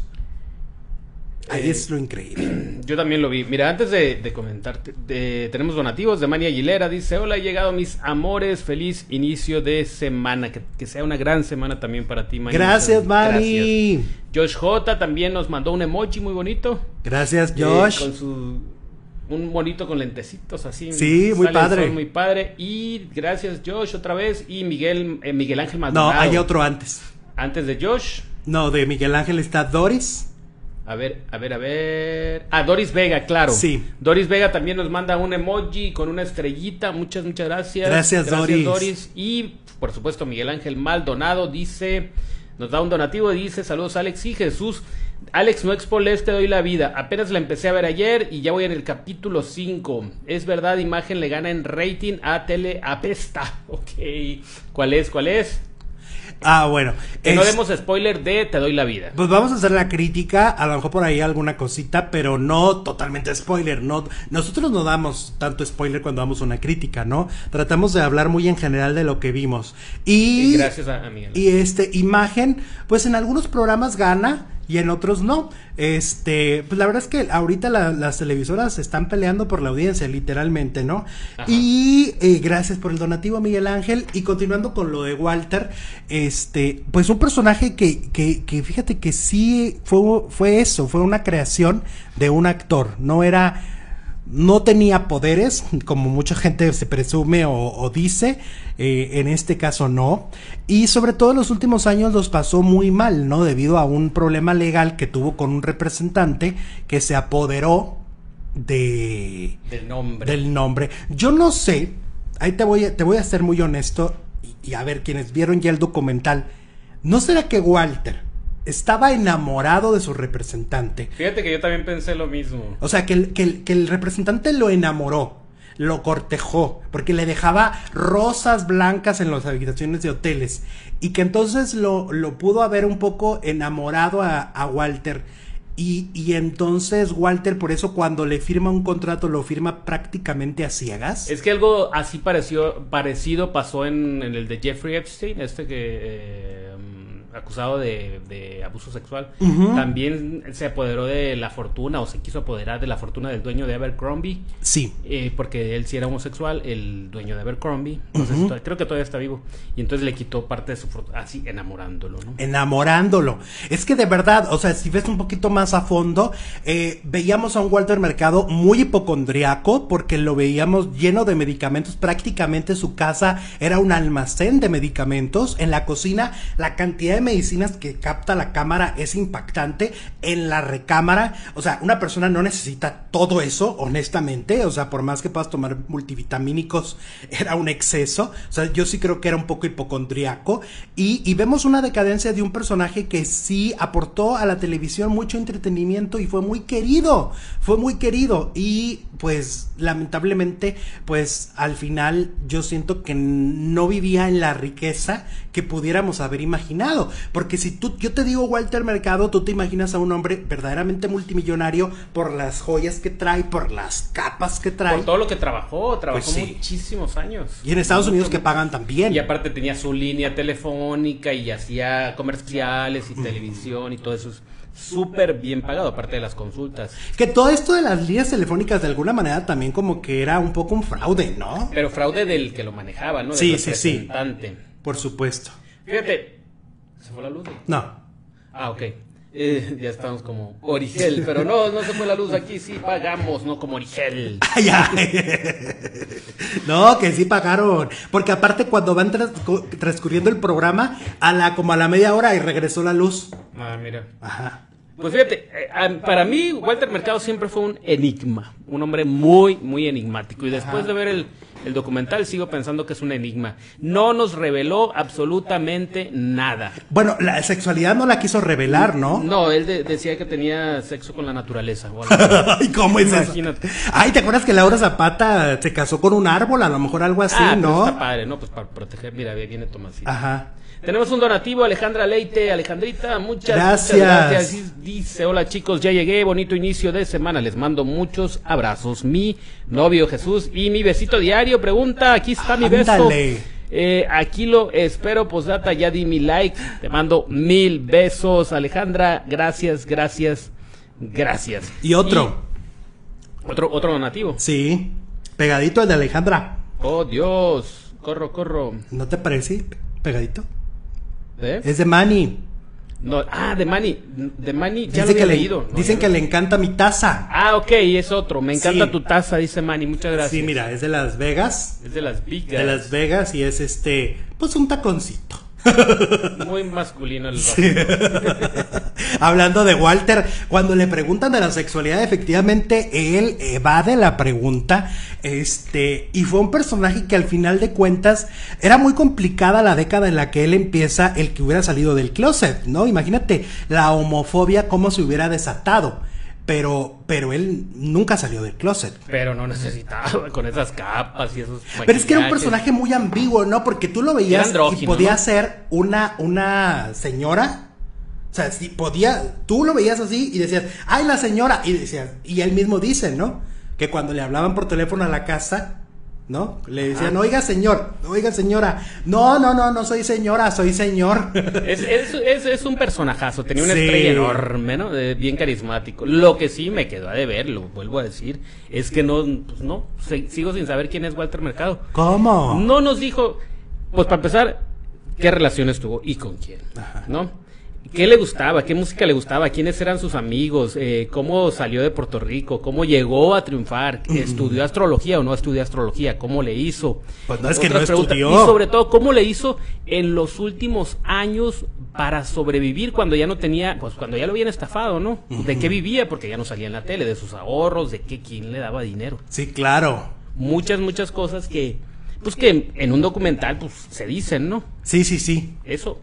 Ahí eh, es lo increíble. Yo también lo vi. Mira, antes de, de comentarte, de, tenemos donativos de Mani Aguilera. Dice: hola, he llegado mis amores, feliz inicio de semana. Que, que sea una gran semana también para ti, Mani. Gracias, Mani. Gracias. Josh J también nos mandó un emoji muy bonito. Gracias, Josh. Eh, con su... un bonito con lentecitos así. Sí, muy padre. Muy padre. Y gracias, Josh, otra vez. Y Miguel, eh, Miguel Ángel Maldonado. No, hay otro antes. Antes de Josh. No, de Miguel Ángel está Doris. A ver, a ver, a ver. Ah, Doris Vega, claro. Sí. Doris Vega también nos manda un emoji con una estrellita. Muchas, muchas gracias. Gracias, gracias Doris. Doris. Y, por supuesto, Miguel Ángel Maldonado dice, nos da un donativo y dice: saludos, Alex y Jesús. Alex, no expoles, te doy la vida. Apenas la empecé a ver ayer y ya voy en el capítulo cinco. Es verdad, imagen le gana en rating a Tele Apesta. Ok. ¿Cuál es? ¿Cuál es? Ah, bueno. Que es, no demos spoiler de Te doy la vida. Pues vamos a hacer la crítica, a lo mejor por ahí alguna cosita, pero no totalmente spoiler. No, nosotros no damos tanto spoiler cuando damos una crítica, ¿no? Tratamos de hablar muy en general de lo que vimos. Y, y gracias a, a Miguel. Y este, imagen, pues en algunos programas gana y en otros no. Este, pues la verdad es que ahorita la, las televisoras están peleando por la audiencia, literalmente, ¿no? Ajá. Y eh, gracias por el donativo, Miguel Ángel. Y continuando con lo de Walter, este, pues un personaje que, que, que fíjate que sí fue, fue eso, fue una creación de un actor. No era, no tenía poderes, como mucha gente se presume o, o dice. Eh, en este caso no, y sobre todo en los últimos años los pasó muy mal, ¿no? Debido a un problema legal que tuvo con un representante que se apoderó de del nombre. Del nombre. Yo no sé, ahí te voy a, te voy a ser muy honesto, y, y a ver, quienes vieron ya el documental, ¿no será que Walter estaba enamorado de su representante? Fíjate que yo también pensé lo mismo. O sea, que el, que el, que el representante lo enamoró, lo cortejó, porque le dejaba rosas blancas en las habitaciones de hoteles, y que entonces lo, lo pudo haber un poco enamorado a, a Walter, y, y entonces Walter, por eso cuando le firma un contrato lo firma prácticamente a ciegas. Es que algo así pareció, parecido pasó en, en el de Jeffrey Epstein, este que... Eh, acusado de, de abuso sexual. Uh-huh. También se apoderó de la fortuna, o se quiso apoderar de la fortuna del dueño de Abercrombie. Sí. Eh, porque él sí era homosexual, el dueño de Abercrombie. Entonces, uh-huh. creo que todavía está vivo. Y entonces le quitó parte de su fortuna, así enamorándolo, ¿no? Enamorándolo. Es que de verdad, o sea, si ves un poquito más a fondo, eh, veíamos a un Walter Mercado muy hipocondriaco, porque lo veíamos lleno de medicamentos. Prácticamente su casa era un almacén de medicamentos. En la cocina, la cantidad de medicinas que capta la cámara es impactante. En la recámara, o sea, una persona no necesita todo eso, honestamente. O sea, por más que puedas tomar multivitamínicos, era un exceso. O sea, yo sí creo que era un poco hipocondriaco. Y, y vemos una decadencia de un personaje que sí aportó a la televisión mucho entretenimiento y fue muy querido. Fue muy querido. Y pues, lamentablemente, pues al final yo siento que no vivía en la riqueza que pudiéramos haber imaginado. porque si tú, yo te digo Walter Mercado, tú te imaginas a un hombre verdaderamente multimillonario por las joyas que trae, por las capas que trae. Por todo lo que trabajó, trabajó Pues sí. muchísimos años. Y en Estados Mucho, Unidos que mucho. pagan también. Y aparte tenía su línea telefónica y hacía comerciales y televisión y todo eso es súper bien pagado, aparte de las consultas. Que todo esto de las líneas telefónicas de alguna manera también como que era un poco un fraude, ¿no? Pero fraude del que lo manejaba, ¿no? Del Sí, sí, sí. representante. Por supuesto. Fíjate, ¿se fue la luz? No. Ah, ok. Eh, ya estamos como Origel, pero no, no se fue la luz aquí, sí pagamos, no como Origel. Ay, ay. No, que sí pagaron. Porque aparte cuando van tras- transcurriendo el programa, a la como a la media hora y regresó la luz. Ah, mira. Ajá. Pues fíjate, eh, am- para mí Walter Mercado siempre fue un enigma, un hombre muy, muy enigmático. Y después Ajá. de ver el, el documental sigo pensando que es un enigma. No nos reveló absolutamente nada. Bueno, la sexualidad no la quiso revelar, ¿no? No, él de- decía que tenía sexo con la naturaleza. o algo así. Ay, ¿cómo es eso? Imagínate. Ay, ¿te acuerdas que Laura Zapata se casó con un árbol? A lo mejor algo así, ah, pero ¿no? está padre, ¿no? Pues para proteger, mira, ve, viene Tomasito. Ajá. Tenemos un donativo, Alejandra Leite, Alejandrita, muchas Gracias. muchas gracias. Dice- Dice, hola chicos, ya llegué, bonito inicio de semana, les mando muchos abrazos. Mi novio Jesús y mi besito diario, pregunta, aquí está mi beso. Ándale. Eh, aquí lo espero, postdata, ya di mi like, te mando mil besos, Alejandra, gracias, gracias, gracias. Y otro. Y otro, otro donativo. Sí. Pegadito el de Alejandra. Oh Dios, corro, corro. ¿No te parece? Pegadito. ¿Eh? Es de Manny. No, ah, de Manny, de Manny, ya Dice lo había que le, leído. No, dicen ya que no. le encanta mi taza. Ah, ok, es otro. Me encanta Sí. tu taza, dice Manny. Muchas gracias. Sí, mira, es de Las Vegas. Es de las big De Las Vegas y es este, pues un taconcito. Muy masculino el Sí. Hablando de Walter, cuando le preguntan de la sexualidad, efectivamente él evade la pregunta, este, y fue un personaje que al final de cuentas era muy complicada la década en la que él empieza el que hubiera salido del closet, ¿no? Imagínate la homofobia cómo se hubiera desatado. Pero, pero él nunca salió del closet. Pero no necesitaba con esas capas y esos. Pero es que era un maquillajes. personaje muy ambiguo, ¿no? Porque tú lo Era veías y andrógino, podía ¿no? ser una, una señora. O sea, si podía, tú lo veías así y decías, ¡ay, la señora! Y decías, y él mismo dice, ¿no? Que cuando le hablaban por teléfono a la casa, ¿no? Le decían, Ajá. oiga, señor, oiga, señora. No, no, no, no soy señora, soy señor. Es, es, es, es un personajazo, tenía una Sí. estrella enorme, ¿no? Eh, bien carismático. Lo que sí me quedó a deber, lo vuelvo a decir, es que no, pues no, se- sigo sin saber quién es Walter Mercado. ¿Cómo? No nos dijo, pues para empezar, qué relaciones tuvo y con quién, ¿no? ¿Qué le gustaba? ¿Qué música le gustaba? ¿Quiénes eran sus amigos? Eh, ¿Cómo salió de Puerto Rico? ¿Cómo llegó a triunfar? ¿Estudió astrología o no estudió astrología? ¿Cómo le hizo? Pues no, es que Otras no preguntas. estudió. Y sobre todo, ¿cómo le hizo en los últimos años para sobrevivir cuando ya no tenía, pues cuando ya lo habían estafado, ¿no? ¿De qué vivía? Porque ya no salía en la tele, de sus ahorros, de qué, quién le daba dinero. Sí, claro. Muchas, muchas cosas que, pues que en un documental, pues se dicen, ¿no? Sí, sí, sí. Eso,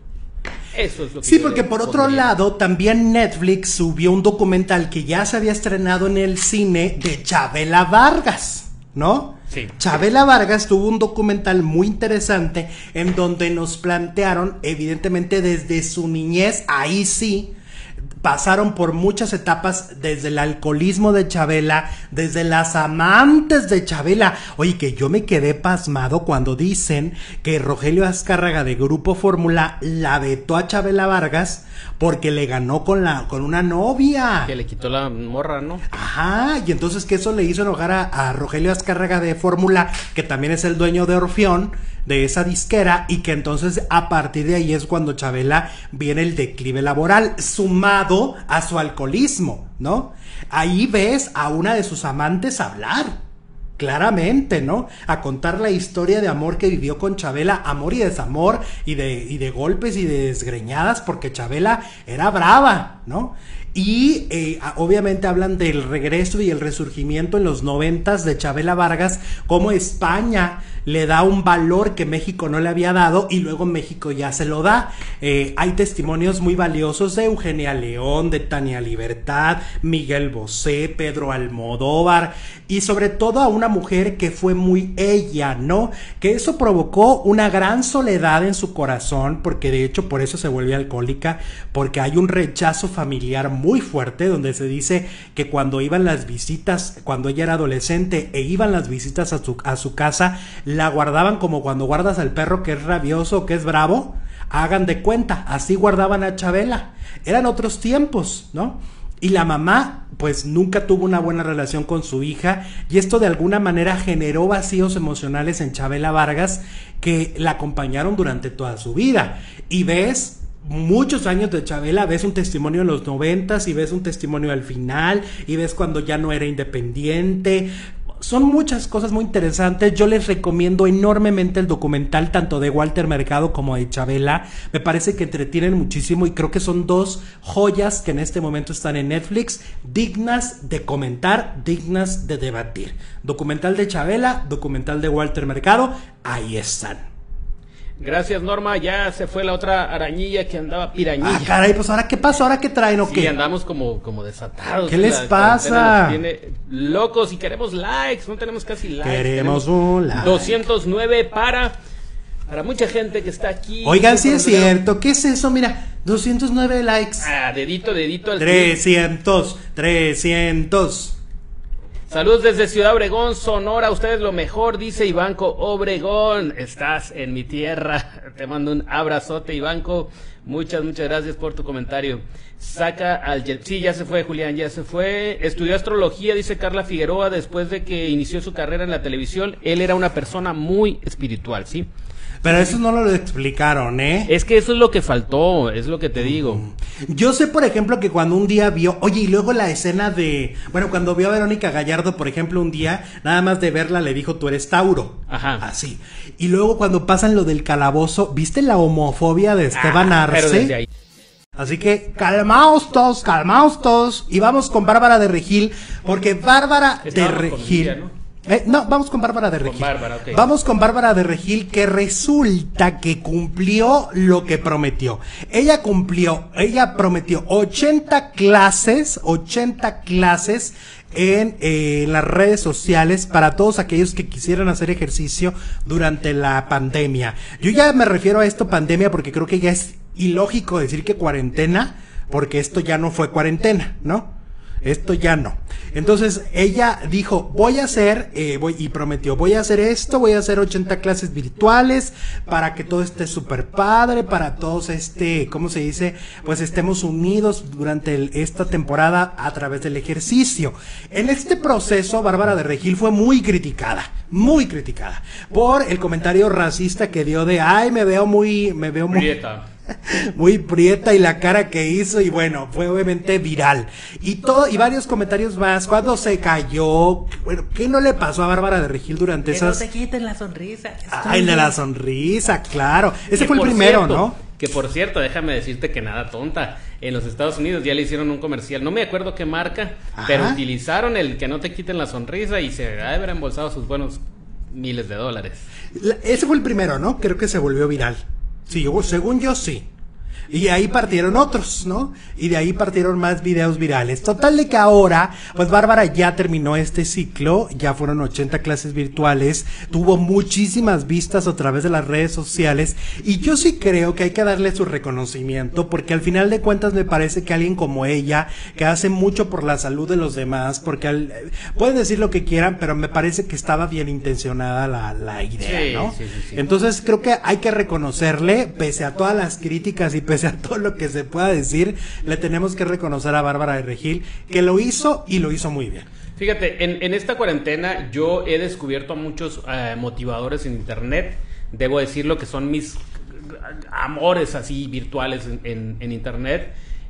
eso es lo que Sí, yo porque le por otro pondría. lado, también Netflix subió un documental que ya se había estrenado en el cine de Chabela Vargas, ¿no? Sí. Chabela Vargas tuvo un documental muy interesante en donde nos plantearon, evidentemente desde su niñez, ahí sí, pasaron por muchas etapas, desde el alcoholismo de Chabela, desde las amantes de Chabela. Oye, que yo me quedé pasmado cuando dicen que Rogelio Azcárraga de Grupo Fórmula la vetó a Chabela Vargas porque le ganó con la con una novia. Que le quitó la morra, ¿no? Ajá, y entonces que eso le hizo enojar a, a Rogelio Azcárraga de Fórmula, que también es el dueño de Orfeón, de esa disquera, y que entonces a partir de ahí es cuando Chabela viene el declive laboral, sumado a su alcoholismo, ¿no? Ahí ves a una de sus amantes hablar, claramente, ¿no? A contar la historia de amor que vivió con Chabela, amor y desamor, y de, y de golpes y de desgreñadas, porque Chabela era brava, ¿no? Y eh, obviamente hablan del regreso y el resurgimiento en los noventas de Chabela Vargas, como España le da un valor que México no le había dado y luego México ya se lo da. Eh, hay testimonios muy valiosos de Eugenia León, de Tania Libertad, Miguel Bosé, Pedro Almodóvar y sobre todo a una mujer que fue muy ella, ¿no? Que eso provocó una gran soledad en su corazón, porque de hecho por eso se vuelve alcohólica, porque hay un rechazo familiar muy fuerte donde se dice que cuando iban las visitas, cuando ella era adolescente e iban las visitas a su, a su casa, la guardaban como cuando guardas al perro que es rabioso, que es bravo, hagan de cuenta, así guardaban a Chabela. Eran otros tiempos, ¿no? Y la mamá pues nunca tuvo una buena relación con su hija y esto de alguna manera generó vacíos emocionales en Chabela Vargas que la acompañaron durante toda su vida. Y ves muchos años de Chabela, ves un testimonio en los noventas y ves un testimonio al final y ves cuando ya no era independiente. Son muchas cosas muy interesantes. Yo les recomiendo enormemente el documental tanto de Walter Mercado como de Chabela. Me parece que entretienen muchísimo y creo que son dos joyas que en este momento están en Netflix, dignas de comentar, dignas de debatir. Documental de Chabela, documental de Walter Mercado, ahí están. Gracias, Norma. Ya se fue la otra arañilla que andaba pirañilla. Ah, caray, pues ahora qué pasó, ahora qué traen o sí, qué. Sí, andamos como, como desatados. ¿Qué les pasa? Nos tiene locos y queremos likes, no tenemos casi likes. Queremos un like. doscientos nueve para, para mucha gente que está aquí. Oigan, sí es cierto. ¿Qué es eso? Mira, doscientos nueve likes. Ah, dedito, dedito al trescientos, trescientos. Saludos desde Ciudad Obregón, Sonora, ustedes lo mejor, dice Ivanco Obregón, estás en mi tierra, te mando un abrazote Ivanco, muchas, muchas gracias por tu comentario. Saca al... Sí, ya se fue Julián, ya se fue, estudió astrología, dice Carla Figueroa, después de que inició su carrera en la televisión, él era una persona muy espiritual, ¿sí? Pero eso no lo explicaron, ¿eh? Es que eso es lo que faltó, es lo que te digo. Yo sé, por ejemplo, que cuando un día vio... Oye, y luego la escena de... Bueno, cuando vio a Verónica Gallardo, por ejemplo, un día, nada más de verla le dijo, tú eres Tauro. Ajá. Así. Y luego cuando pasan lo del calabozo, ¿viste la homofobia de Esteban ah, Arce? Pero desde ahí. Así que calmaos todos, calmaos todos. Y vamos con Bárbara de Regil, porque Bárbara de Regil... Ella, ¿no? Eh, no, vamos con Bárbara de Regil. Con Bárbara, okay. Vamos con Bárbara de Regil, que resulta que cumplió lo que prometió. Ella cumplió, ella prometió ochenta clases, ochenta clases en eh, las redes sociales para todos aquellos que quisieran hacer ejercicio durante la pandemia. Yo ya me refiero a esto pandemia porque creo que ya es ilógico decir que cuarentena, porque esto ya no fue cuarentena, ¿no? Esto ya no. Entonces ella dijo, voy a hacer, eh, voy, y prometió, voy a hacer esto, voy a hacer ochenta clases virtuales para que todo esté súper padre, para todos este, ¿cómo se dice? Pues estemos unidos durante el, esta temporada a través del ejercicio. En este proceso, Bárbara de Regil fue muy criticada, muy criticada, por el comentario racista que dio de, ay, me veo muy, me veo muy... Prieta. muy prieta y la cara que hizo y bueno, fue obviamente viral y todo y varios comentarios más cuando se cayó, bueno, ¿qué no le pasó a Bárbara de Regil durante que esas? No te quiten la sonrisa. Ay, de la sonrisa, claro, ese fue el primero, cierto, ¿no? Que por cierto, déjame decirte que nada tonta, en los Estados Unidos ya le hicieron un comercial, no me acuerdo qué marca, ajá, pero utilizaron el que no te quiten la sonrisa y se ha de haber embolsado sus buenos miles de dólares. La, ese fue el primero, ¿no? Creo que se volvió viral. Sí, yo, según yo sí. Y ahí partieron otros, ¿no? Y de ahí partieron más videos virales. Total de que ahora, pues Bárbara ya terminó este ciclo, ya fueron ochenta clases virtuales, tuvo muchísimas vistas a través de las redes sociales y yo sí creo que hay que darle su reconocimiento porque al final de cuentas me parece que alguien como ella, que hace mucho por la salud de los demás, porque al, pueden decir lo que quieran, pero me parece que estaba bien intencionada la, la idea, sí, ¿no? Sí, sí, sí. Entonces creo que hay que reconocerle, pese a todas las críticas y pese a todo lo que se pueda decir, le tenemos que reconocer a Bárbara de Regil que lo hizo y lo hizo muy bien. Fíjate, en, en esta cuarentena yo he descubierto a muchos eh, motivadores en internet, debo decirlo que son mis amores así virtuales en, en, en internet,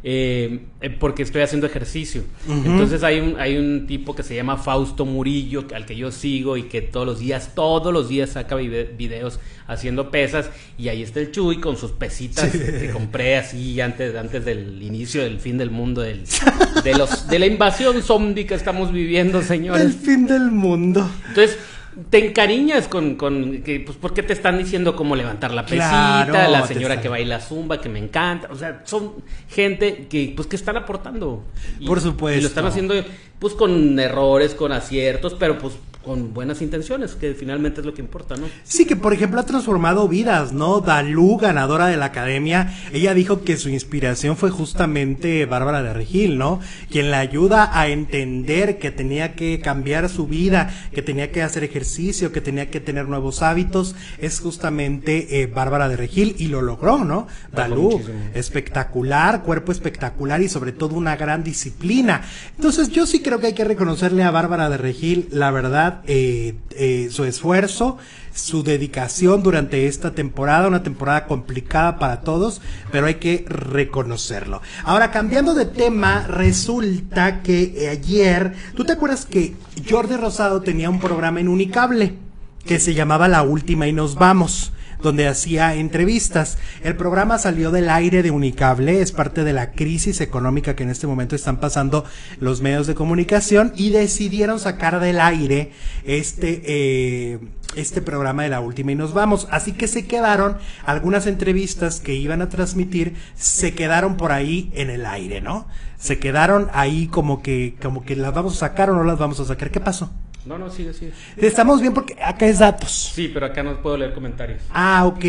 eh, eh, porque estoy haciendo ejercicio. Uh-huh. Entonces hay un, hay un tipo que se llama Fausto Murillo, al que yo sigo y que todos los días, todos los días saca vide- videos haciendo pesas, y ahí está el Chuy con sus pesitas sí. que compré así antes, antes del inicio del fin del mundo, del, de, los, de la invasión zombie que estamos viviendo, señores. El fin del mundo. Entonces te encariñas con, con que, pues, porque te están diciendo cómo levantar la pesita, claro, la señora que baila zumba, que me encanta, o sea, son gente que, pues, que están aportando. Y, por supuesto. Y lo están haciendo, pues, con errores, con aciertos, pero, pues, con buenas intenciones, que finalmente es lo que importa, ¿no? Sí, que por ejemplo ha transformado vidas, ¿no? Dalú, ganadora de la academia, ella dijo que su inspiración fue justamente Bárbara de Regil, ¿no? Quien la ayuda a entender que tenía que cambiar su vida, que tenía que hacer ejercicio, que tenía que tener nuevos hábitos, es justamente eh, Bárbara de Regil, y lo logró, ¿no? Dalú, espectacular, cuerpo espectacular y sobre todo una gran disciplina. Entonces yo sí creo que hay que reconocerle a Bárbara de Regil, la verdad, Eh, eh, su esfuerzo, su dedicación durante esta temporada, una temporada complicada para todos, pero hay que reconocerlo. Ahora, cambiando de tema, resulta que eh, ayer, ¿tú te acuerdas que Jordi Rosado tenía un programa en Unicable que se llamaba La Última y Nos Vamos, donde hacía entrevistas? El programa salió del aire de Unicable, es parte de la crisis económica que en este momento están pasando los medios de comunicación, y decidieron sacar del aire este eh, este programa de La Última y Nos Vamos, así que se quedaron algunas entrevistas que iban a transmitir, se quedaron por ahí en el aire, ¿no? Se quedaron ahí como que como que las vamos a sacar o no las vamos a sacar. ¿Qué pasó? No, no, sigue, sigue. Estamos bien porque acá es datos. Sí, pero acá no puedo leer comentarios. Ah, ok.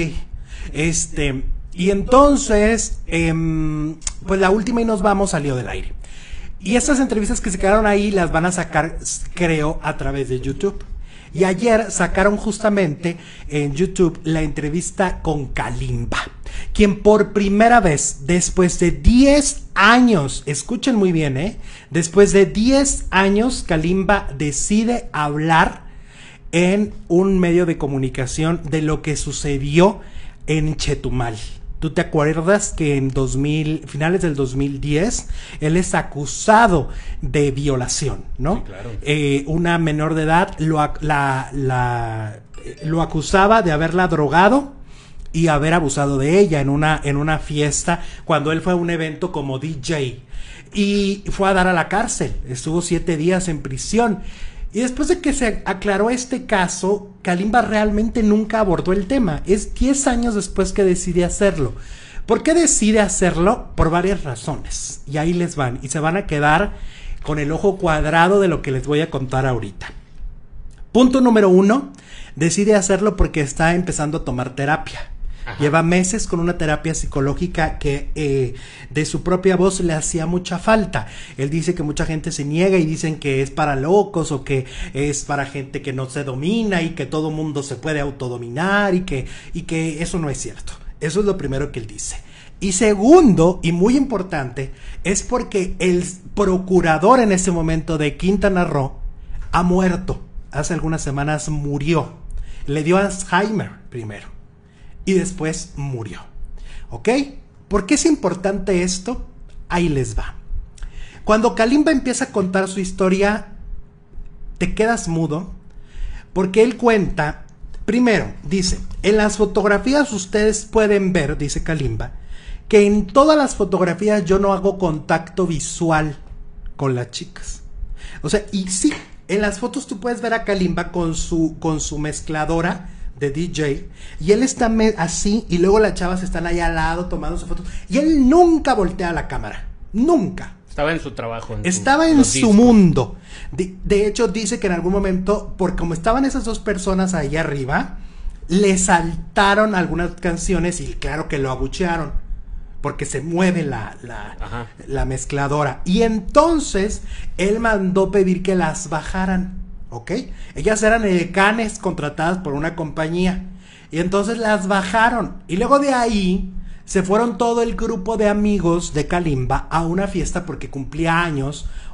Este, y entonces, eh, pues La Última y Nos Vamos salió del aire. Y estas entrevistas que se quedaron ahí las van a sacar, creo, a través de YouTube. Y ayer sacaron justamente en YouTube la entrevista con Kalimba, quien por primera vez, después de diez años, escuchen muy bien, ¿eh? Después de diez años, Kalimba decide hablar en un medio de comunicación de lo que sucedió en Chetumal. ¿Tú te acuerdas que en dos mil, finales del dos mil diez, él es acusado de violación, ¿no? Sí, claro. Eh, una menor de edad lo, la, la, lo acusaba de haberla drogado y haber abusado de ella en una, en una fiesta, cuando él fue a un evento como D J, y fue a dar a la cárcel, estuvo siete días en prisión. Y después de que se aclaró este caso, Kalimba realmente nunca abordó el tema. Es diez años después que decide hacerlo. ¿Por qué decide hacerlo? Por varias razones. Y ahí les van. Y se van a quedar con el ojo cuadrado de lo que les voy a contar ahorita. Punto número uno. Decide hacerlo porque está empezando a tomar terapia. Ajá. Lleva meses con una terapia psicológica que eh, de su propia voz le hacía mucha falta. Él dice que mucha gente se niega y dicen que es para locos o que es para gente que no se domina y que todo mundo se puede autodominar y que, y que eso no es cierto. Eso es lo primero que él dice. Y segundo, y muy importante, es porque el procurador en ese momento de Quintana Roo ha muerto. Hace algunas semanas murió. Le dio Alzheimer primero y después murió. ¿Ok? ¿Por qué es importante esto? Ahí les va. Cuando Kalimba empieza a contar su historia, te quedas mudo, porque él cuenta, primero, dice, en las fotografías ustedes pueden ver, dice Kalimba, que en todas las fotografías yo no hago contacto visual con las chicas. O sea, y sí, en las fotos tú puedes ver a Kalimba con su, con su mezcladora de D J, y él está así, y luego las chavas están ahí al lado tomando sus fotos, y él nunca voltea a la cámara, nunca. Estaba en su trabajo. En estaba su, en su discos. mundo. De, de hecho, dice que en algún momento, por como estaban esas dos personas ahí arriba, le saltaron algunas canciones y claro que lo abuchearon, porque se mueve la, la, la mezcladora. Y entonces, él mandó pedir que las bajaran. ¿Ok? Ellas eran edecanes contratadas por una compañía. Y entonces las bajaron. Y luego de ahí se fueron todo el grupo de amigos de Kalimba a una fiesta porque cumplía años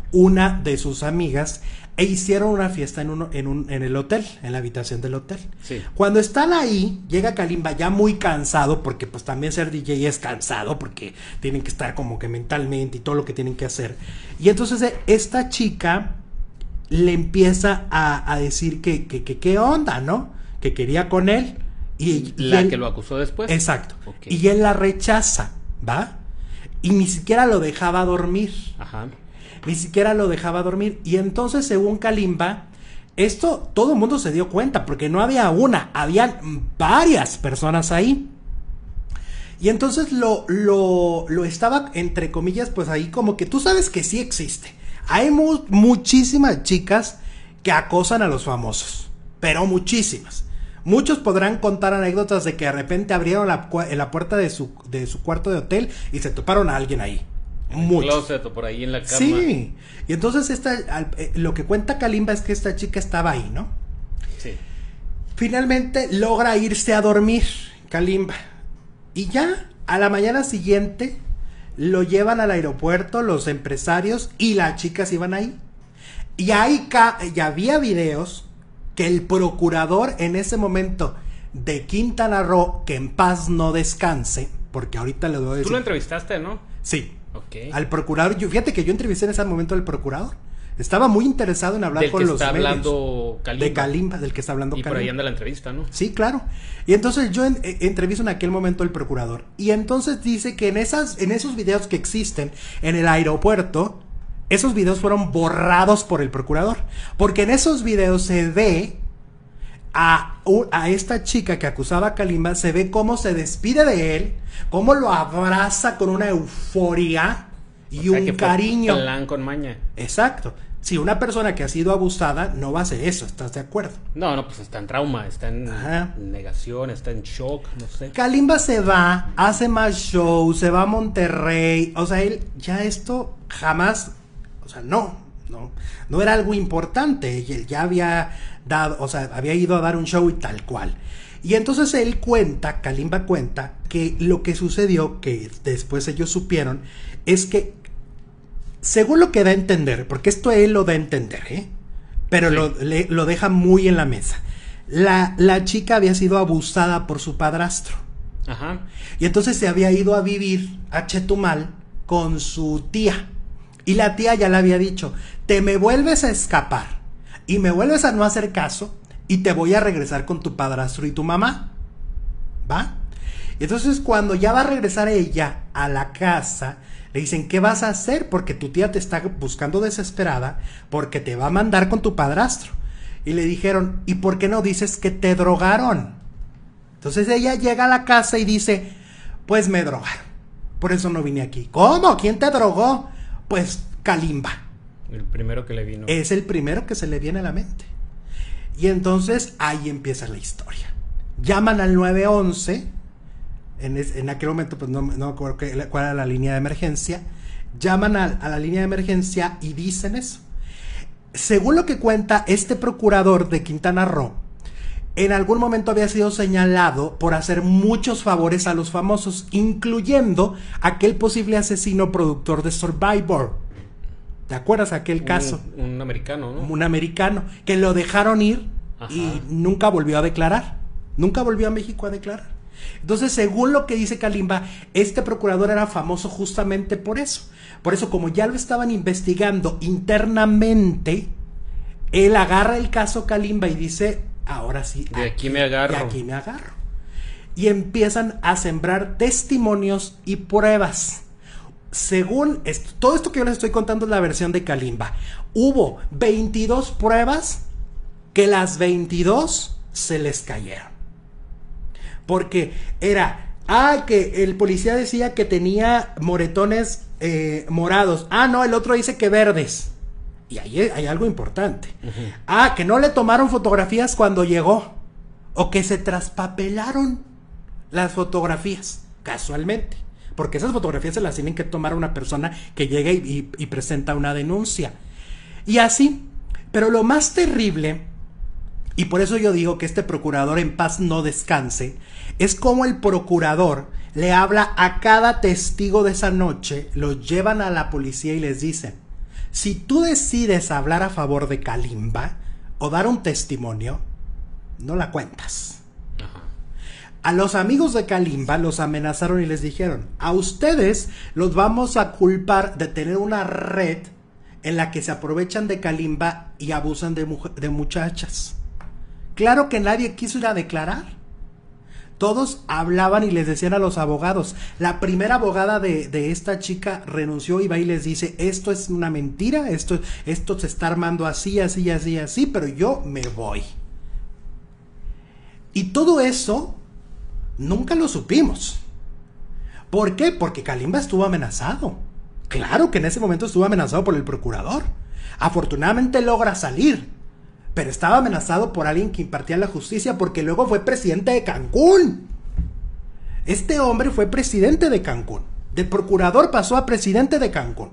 una de sus amigas e hicieron una fiesta en, uno, en, un, en el hotel, en la habitación del hotel. Sí. Cuando están ahí, llega Kalimba ya muy cansado, porque pues también ser D J es cansado, porque tienen que estar como que mentalmente y todo lo que tienen que hacer. Y entonces esta chica le empieza a, a decir que, que, que qué onda, ¿no? Que quería con él. Y, la y él, que lo acusó después. Exacto. Okay. Y él la rechaza, ¿va? Y ni siquiera lo dejaba dormir. Ajá. Ni siquiera lo dejaba dormir. Y entonces, según Kalimba, esto todo el mundo se dio cuenta, porque no había una, habían varias personas ahí. Y entonces lo, lo, lo estaba, entre comillas, pues ahí como que tú sabes que sí existe. Hay mu muchísimas chicas que acosan a los famosos, pero muchísimas. Muchos podrán contar anécdotas de que de repente abrieron la, la puerta de su, de su cuarto de hotel y se toparon a alguien ahí. En el closet o por ahí en la cama. Sí, y entonces esta, eh, lo que cuenta Kalimba es que esta chica estaba ahí, ¿no? Sí. Finalmente logra irse a dormir Kalimba. Y ya a la mañana siguiente lo llevan al aeropuerto los empresarios y las chicas iban ahí. Y ahí ya había videos que el procurador en ese momento de Quintana Roo, que en paz no descanse, porque ahorita le doy a decir... Tú lo entrevistaste, ¿no? Sí. Okay. Al procurador, yo, fíjate que yo entrevisté en ese momento al procurador. Estaba muy interesado en hablar del con que los está medios. Hablando Kalimba. De Kalimba, del que está hablando y Kalimba. por ahí anda la entrevista, ¿no? Sí, claro. Y entonces yo en, eh, entrevisto en aquel momento al procurador. Y entonces dice que en esas, en esos videos que existen en el aeropuerto, esos videos fueron borrados por el procurador. Porque en esos videos se ve a, a esta chica que acusaba a Kalimba, se ve cómo se despide de él, cómo lo abraza con una euforia y o sea, un que cariño. Plan con maña. Exacto. Si una persona que ha sido abusada no va a hacer eso, ¿estás de acuerdo? No, no, pues está en trauma, está en Ajá. negación, está en shock, no sé. Kalimba se va, hace más show, se va a Monterrey, o sea, él ya esto jamás, o sea, no, no, no era algo importante, él ya había dado, o sea, había ido a dar un show y tal cual. Y entonces él cuenta, Kalimba cuenta, que lo que sucedió, que después ellos supieron, es que según lo que da a entender, porque esto él lo da a entender, ¿eh? Pero sí. lo, le, lo deja muy en la mesa. La, la chica había sido abusada por su padrastro. Ajá. Y entonces se había ido a vivir a Chetumal con su tía. Y la tía ya le había dicho, te me vuelves a escapar y me vuelves a no hacer caso y te voy a regresar con tu padrastro y tu mamá. ¿Va? Y entonces cuando ya va a regresar ella a la casa, le dicen, ¿qué vas a hacer? Porque tu tía te está buscando desesperada porque te va a mandar con tu padrastro. Y le dijeron, ¿y por qué no dices que te drogaron? Entonces ella llega a la casa y dice, pues me drogaron, por eso no vine aquí. ¿Cómo? ¿Quién te drogó? Pues Kalimba. El primero que le vino. Es el primero que se le viene a la mente. Y entonces ahí empieza la historia. Llaman al nueve once. En, es, en aquel momento pues no, no recuerdo cuál era la línea de emergencia. Llaman a, a la línea de emergencia y dicen eso. Según lo que cuenta este procurador de Quintana Roo, en algún momento había sido señalado por hacer muchos favores a los famosos, incluyendo aquel posible asesino productor de Survivor. ¿Te acuerdas aquel caso? Un, un americano, ¿no? Un americano, que lo dejaron ir. Ajá. Y nunca volvió a declarar. Nunca volvió a México a declarar. Entonces, según lo que dice Kalimba, este procurador era famoso justamente por eso. Por eso, como ya lo estaban investigando internamente, él agarra el caso Kalimba y dice, ahora sí, de aquí, aquí me agarro. De aquí me agarro. Y empiezan a sembrar testimonios y pruebas. Según esto, todo esto que yo les estoy contando es la versión de Kalimba. Hubo veintidós pruebas que las veintidós se les cayeron. Porque era, ah, que el policía decía que tenía moretones eh, morados. Ah, no, el otro dice que verdes. Y ahí hay algo importante. Uh-huh. Ah, que no le tomaron fotografías cuando llegó. O que se traspapelaron las fotografías, casualmente. Porque esas fotografías se las tienen que tomar una persona que llega y, y, y presenta una denuncia. Y así. Pero lo más terrible, y por eso yo digo que este procurador en paz no descanse, es como el procurador le habla a cada testigo de esa noche, los llevan a la policía y les dicen, si tú decides hablar a favor de Kalimba o dar un testimonio, no la cuentas. Ajá. A los amigos de Kalimba los amenazaron y les dijeron, a ustedes los vamos a culpar de tener una red en la que se aprovechan de Kalimba y abusan de, de muchachas. Claro que nadie quiso ir a declarar. Todos hablaban y les decían a los abogados. La primera abogada de, de esta chica renunció y va y les dice, esto es una mentira, esto, esto se está armando así, así, así, así, pero yo me voy. Y todo eso nunca lo supimos. ¿Por qué? Porque Kalimba estuvo amenazado. Claro que en ese momento estuvo amenazado por el procurador. Afortunadamente logra salir. Pero estaba amenazado por alguien que impartía la justicia porque luego fue presidente de Cancún. Este hombre fue presidente de Cancún. Del procurador pasó a presidente de Cancún.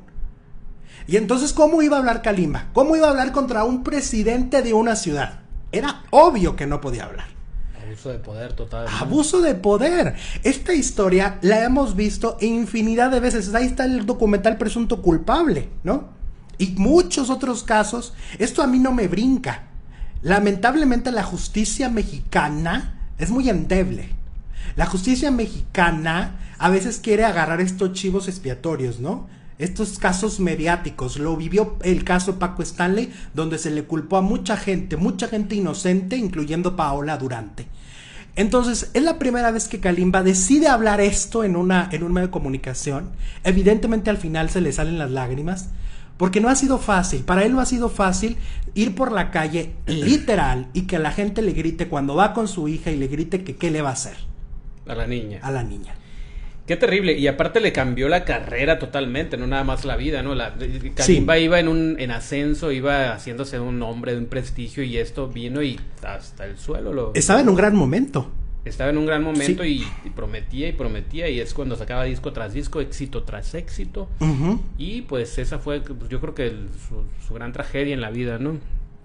Y entonces, ¿cómo iba a hablar Kalimba? ¿Cómo iba a hablar contra un presidente de una ciudad? Era obvio que no podía hablar. Abuso de poder total. ¿No? Abuso de poder. Esta historia la hemos visto infinidad de veces. Ahí está el documental Presunto Culpable, ¿no? Y muchos otros casos. Esto a mí no me brinca. Lamentablemente la justicia mexicana es muy endeble. La justicia mexicana a veces quiere agarrar estos chivos expiatorios, ¿no? Estos casos mediáticos. Lo vivió el caso Paco Stanley, donde se le culpó a mucha gente, mucha gente inocente, incluyendo Paola Durante. Entonces, es la primera vez que Kalimba decide hablar esto en, una, en un medio de comunicación. Evidentemente al final se le salen las lágrimas. Porque no ha sido fácil, para él no ha sido fácil ir por la calle literal y que la gente le grite cuando va con su hija y le grite que qué le va a hacer. A la niña. A la niña. Qué terrible, y aparte le cambió la carrera totalmente, no nada más la vida, ¿no? La, Kalimba sí. iba en un en ascenso, iba haciéndose un hombre de un prestigio y esto vino y hasta el suelo lo... Estaba en un gran momento. Estaba en un gran momento sí. y, y prometía y prometía y es cuando sacaba disco tras disco, éxito tras éxito. Uh-huh. Y pues esa fue, pues, yo creo que el, su, su gran tragedia en la vida, ¿no?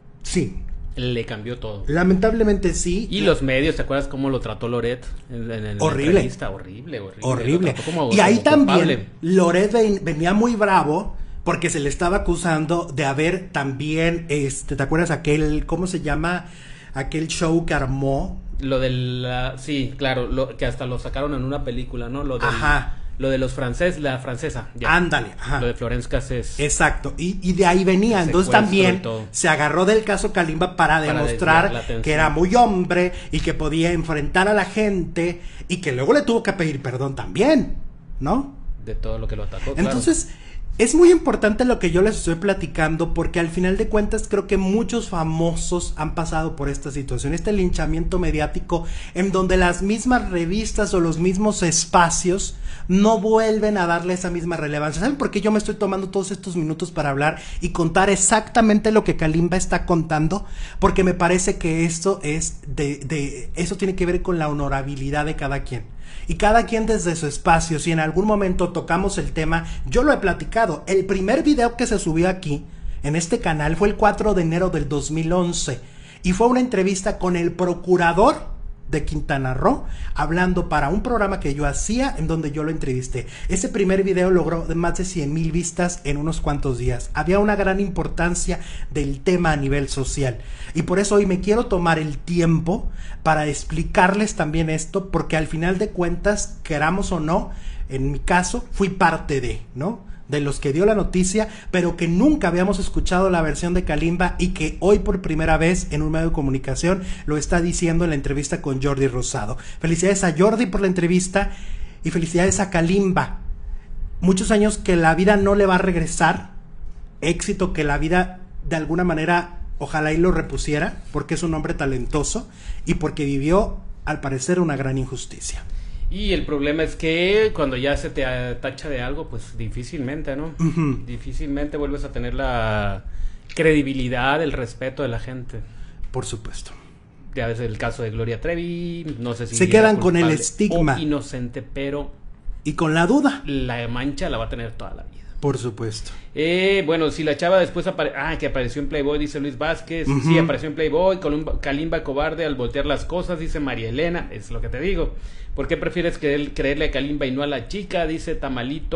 Sí. Le cambió todo. Lamentablemente sí. Y los medios, ¿te acuerdas cómo lo trató Loret en, en, en horrible. la entrevista? Horrible, horrible. Horrible. Como, y ahí como también culpable. Loret ven, venía muy bravo porque se le estaba acusando de haber también, este, ¿te acuerdas aquel, cómo se llama? Aquel show que armó. Lo del, uh, sí, claro, lo, que hasta lo sacaron en una película, ¿no? Lo del, ajá. Lo de los franceses, la francesa. Ya. Ándale, ajá. Lo de Florence Cassés. Exacto, y, y de ahí venía. Entonces también se agarró del caso Kalimba para, para demostrar que era muy hombre y que podía enfrentar a la gente y que luego le tuvo que pedir perdón también, ¿no? De todo lo que lo atacó, Entonces, claro. Es muy importante lo que yo les estoy platicando porque al final de cuentas creo que muchos famosos han pasado por esta situación, este linchamiento mediático en donde las mismas revistas o los mismos espacios no vuelven a darle esa misma relevancia. ¿Saben por qué yo me estoy tomando todos estos minutos para hablar y contar exactamente lo que Kalimba está contando? Porque me parece que esto es de, de eso tiene que ver con la honorabilidad de cada quien. Y cada quien desde su espacio, si en algún momento tocamos el tema, yo lo he platicado, el primer video que se subió aquí, en este canal, fue el cuatro de enero del dos mil once, y fue una entrevista con el procurador de Quintana Roo, hablando para un programa que yo hacía, en donde yo lo entrevisté. Ese primer video logró más de cien mil vistas en unos cuantos días. Había una gran importancia del tema a nivel social, y por eso hoy me quiero tomar el tiempo para explicarles también esto, porque al final de cuentas, queramos o no, en mi caso, fui parte de, ¿no? de los que dio la noticia, pero que nunca habíamos escuchado la versión de Kalimba y que hoy por primera vez en un medio de comunicación lo está diciendo en la entrevista con Jordi Rosado. Felicidades a Jordi por la entrevista y felicidades a Kalimba. Muchos años que la vida no le va a regresar, éxito que la vida de alguna manera ojalá y lo repusiera, porque es un hombre talentoso y porque vivió al parecer una gran injusticia. Y el problema es que cuando ya se te tacha de algo, pues difícilmente, ¿no? Uh-huh. Difícilmente vuelves a tener la credibilidad, el respeto de la gente. Por supuesto. Ya ves el caso de Gloria Trevi, no sé si... Se quedan con el estigma. O inocente, pero... Y con la duda. La mancha la va a tener toda la vida. Por supuesto. Eh, bueno, si la chava después apare... Ah, que apareció en Playboy, dice Luis Vázquez. Uh-huh. Sí, apareció en Playboy. Kalimba cobarde al voltear las cosas, dice María Elena. Es lo que te digo. ¿Por qué prefieres creer, creerle a Kalimba y no a la chica? Dice Tamalito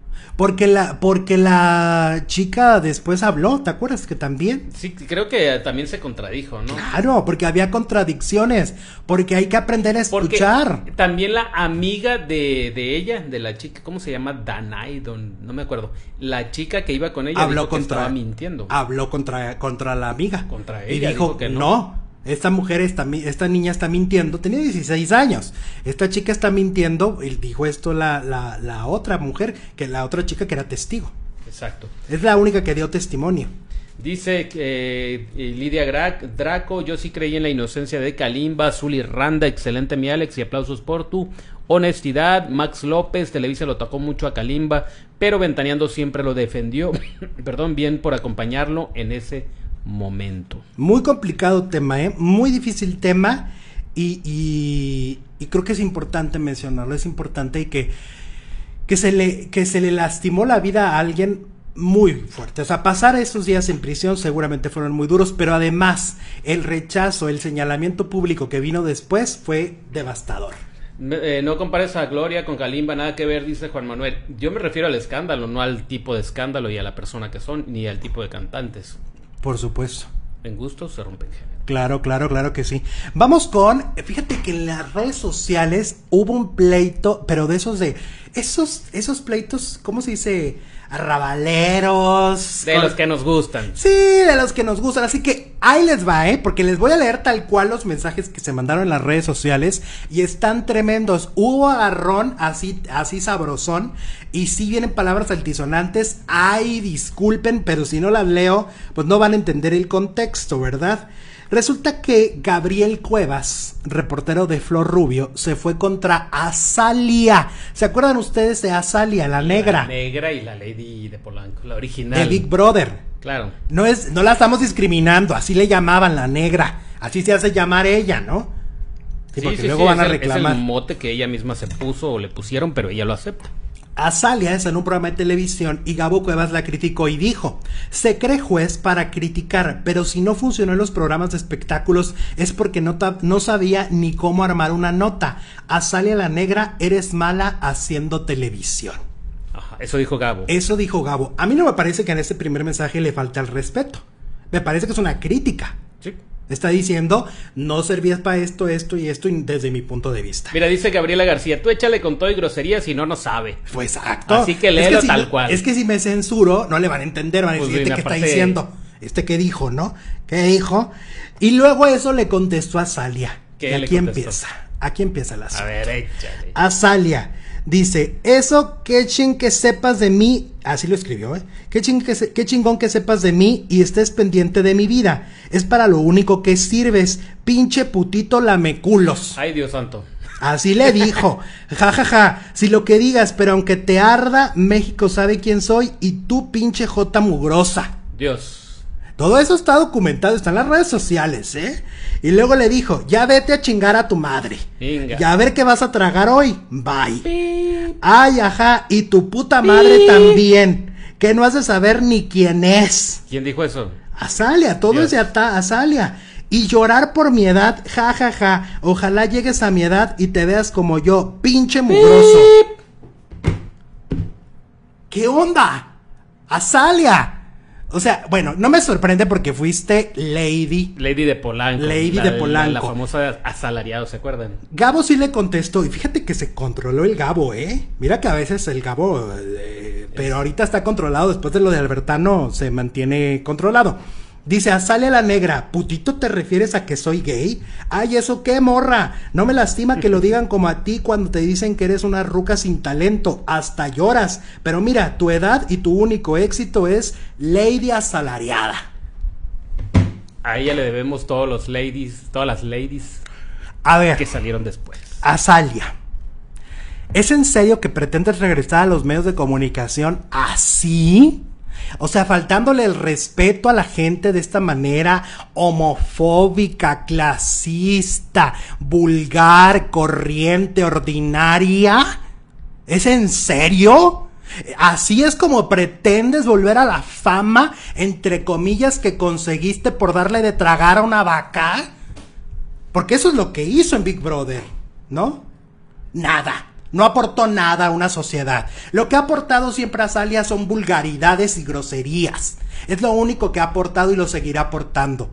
Porque la, porque la chica después habló, ¿te acuerdas que también? Sí, creo que también se contradijo, ¿no? Claro, porque había contradicciones, porque hay que aprender a escuchar. Porque también la amiga de, de ella, de la chica, ¿cómo se llama? Danai, don, no me acuerdo. La chica que iba con ella habló dijo contra, que estaba mintiendo. Habló contra, contra la amiga. Contra ella. Y dijo, dijo que no. no. Esta mujer, está, esta niña está mintiendo, tenía dieciséis años, esta chica está mintiendo, y dijo esto la, la, la otra mujer, que la otra chica que era testigo. Exacto. Es la única que dio testimonio. Dice eh, Lidia Gra Draco, yo sí creí en la inocencia de Kalimba. Zuli Randa, excelente mi Alex y aplausos por tu honestidad. Max López, Televisa lo tocó mucho a Kalimba, pero Ventaneando siempre lo defendió. Perdón, bien por acompañarlo en ese momento. Muy complicado tema, ¿eh? Muy difícil tema y, y, y creo que es importante mencionarlo, es importante y que, que, se le, que se le lastimó la vida a alguien muy fuerte, o sea, pasar esos días en prisión seguramente fueron muy duros, pero además el rechazo, el señalamiento público que vino después fue devastador. Eh, no compares a Gloria con Kalimba, nada que ver, dice Juan Manuel. Yo me refiero al escándalo, no al tipo de escándalo y a la persona que son, ni al tipo de cantantes. Por supuesto. En gusto se rompen género. Claro, claro, claro que sí. Vamos con, fíjate que en las redes sociales hubo un pleito, pero de esos de, esos, esos pleitos, ¿cómo se dice? Arrabaleros. De con... los que nos gustan. Sí, de los que nos gustan. Así que ahí les va, ¿eh? Porque les voy a leer tal cual los mensajes que se mandaron en las redes sociales y están tremendos. Hubo agarrón así, así sabrosón y sí vienen palabras altisonantes. Ay, disculpen, pero si no las leo, pues no van a entender el contexto, ¿verdad? Resulta que Gabriel Cuevas, reportero de Flor Rubio, se fue contra Azalea. ¿Se acuerdan ustedes de Azalea, la negra? La negra y la Lady de Polanco, la original. De Big Brother. Claro. No es, no la estamos discriminando, así le llamaban la negra. Así se hace llamar ella, ¿no? Sí, sí, porque sí, luego sí, van a es el, reclamar. Es el mote que ella misma se puso o le pusieron, pero ella lo acepta. Azalea es en un programa de televisión y Gabo Cuevas la criticó y dijo: se cree juez para criticar, pero si no funcionó en los programas de espectáculos es porque no, no sabía ni cómo armar una nota. Azalea la negra, eres mala haciendo televisión. Ajá, eso dijo Gabo. Eso dijo Gabo. A mí no me parece que en este primer mensaje le falta el respeto. Me parece que es una crítica. Sí. Está diciendo, no servías para esto, esto y esto desde mi punto de vista. Mira, dice Gabriela García, tú échale con todo y grosería, si no, no sabe. Pues exacto. Así que léelo es que si, tal cual. Es que si me censuro, no le van a entender, van a decir, pues ¿este qué está diciendo? ¿Este qué dijo, no? ¿Qué dijo? Y luego eso le contestó a Azalea. ¿Qué y aquí le contestó? empieza, aquí empieza el asunto. A ver, échale. Azalea dice, eso qué ching que sepas de mí, así lo escribió, ¿eh? Qué, ching que se, qué chingón que sepas de mí y estés pendiente de mi vida. Es para lo único que sirves, pinche putito lameculos. Ay, Dios santo. Así le dijo, ja, ja, ja, si lo que digas, pero aunque te arda, México sabe quién soy y tú pinche jota mugrosa. Dios. Todo eso está documentado, está en las redes sociales, ¿eh? Y luego le dijo, ya vete a chingar a tu madre. Venga. Ya a ver qué vas a tragar hoy. Bye. Pip. Ay, ajá, y tu puta madre Pip. también, que no has de saber ni quién es. ¿Quién dijo eso? Azalea, todo Dios. es de ata- Azalea. Y llorar por mi edad, ja, ja, ja. Ojalá llegues a mi edad y te veas como yo, pinche mugroso. Pip. ¿Qué onda? Azalea. O sea, bueno, no me sorprende porque fuiste Lady. Lady de Polanco. Lady la, de Polanco. La, la famosa asalariado, ¿se acuerdan? Gabo sí le contestó, y fíjate que se controló el Gabo, ¿eh? Mira que a veces el Gabo, eh, pero ahorita está controlado, después de lo de Albertano se mantiene controlado. Dice, Azalea la negra, ¿putito te refieres a que soy gay? Ay, ¿eso qué, morra? No me lastima que lo digan como a ti cuando te dicen que eres una ruca sin talento, hasta lloras. Pero mira, tu edad y tu único éxito es Lady asalariada. A ella le debemos todos los ladies, todas las ladies A ver, que salieron después. Azalea, ¿es en serio que pretendes regresar a los medios de comunicación así? O sea, faltándole el respeto a la gente de esta manera homofóbica, clasista, vulgar, corriente, ordinaria. ¿Es en serio? ¿Así es como pretendes volver a la fama, entre comillas, que conseguiste por darle de tragar a una vaca? Porque eso es lo que hizo en Big Brother, ¿no? Nada. No aportó nada a una sociedad. Lo que ha aportado siempre Azalea son vulgaridades y groserías. Es lo único que ha aportado y lo seguirá aportando.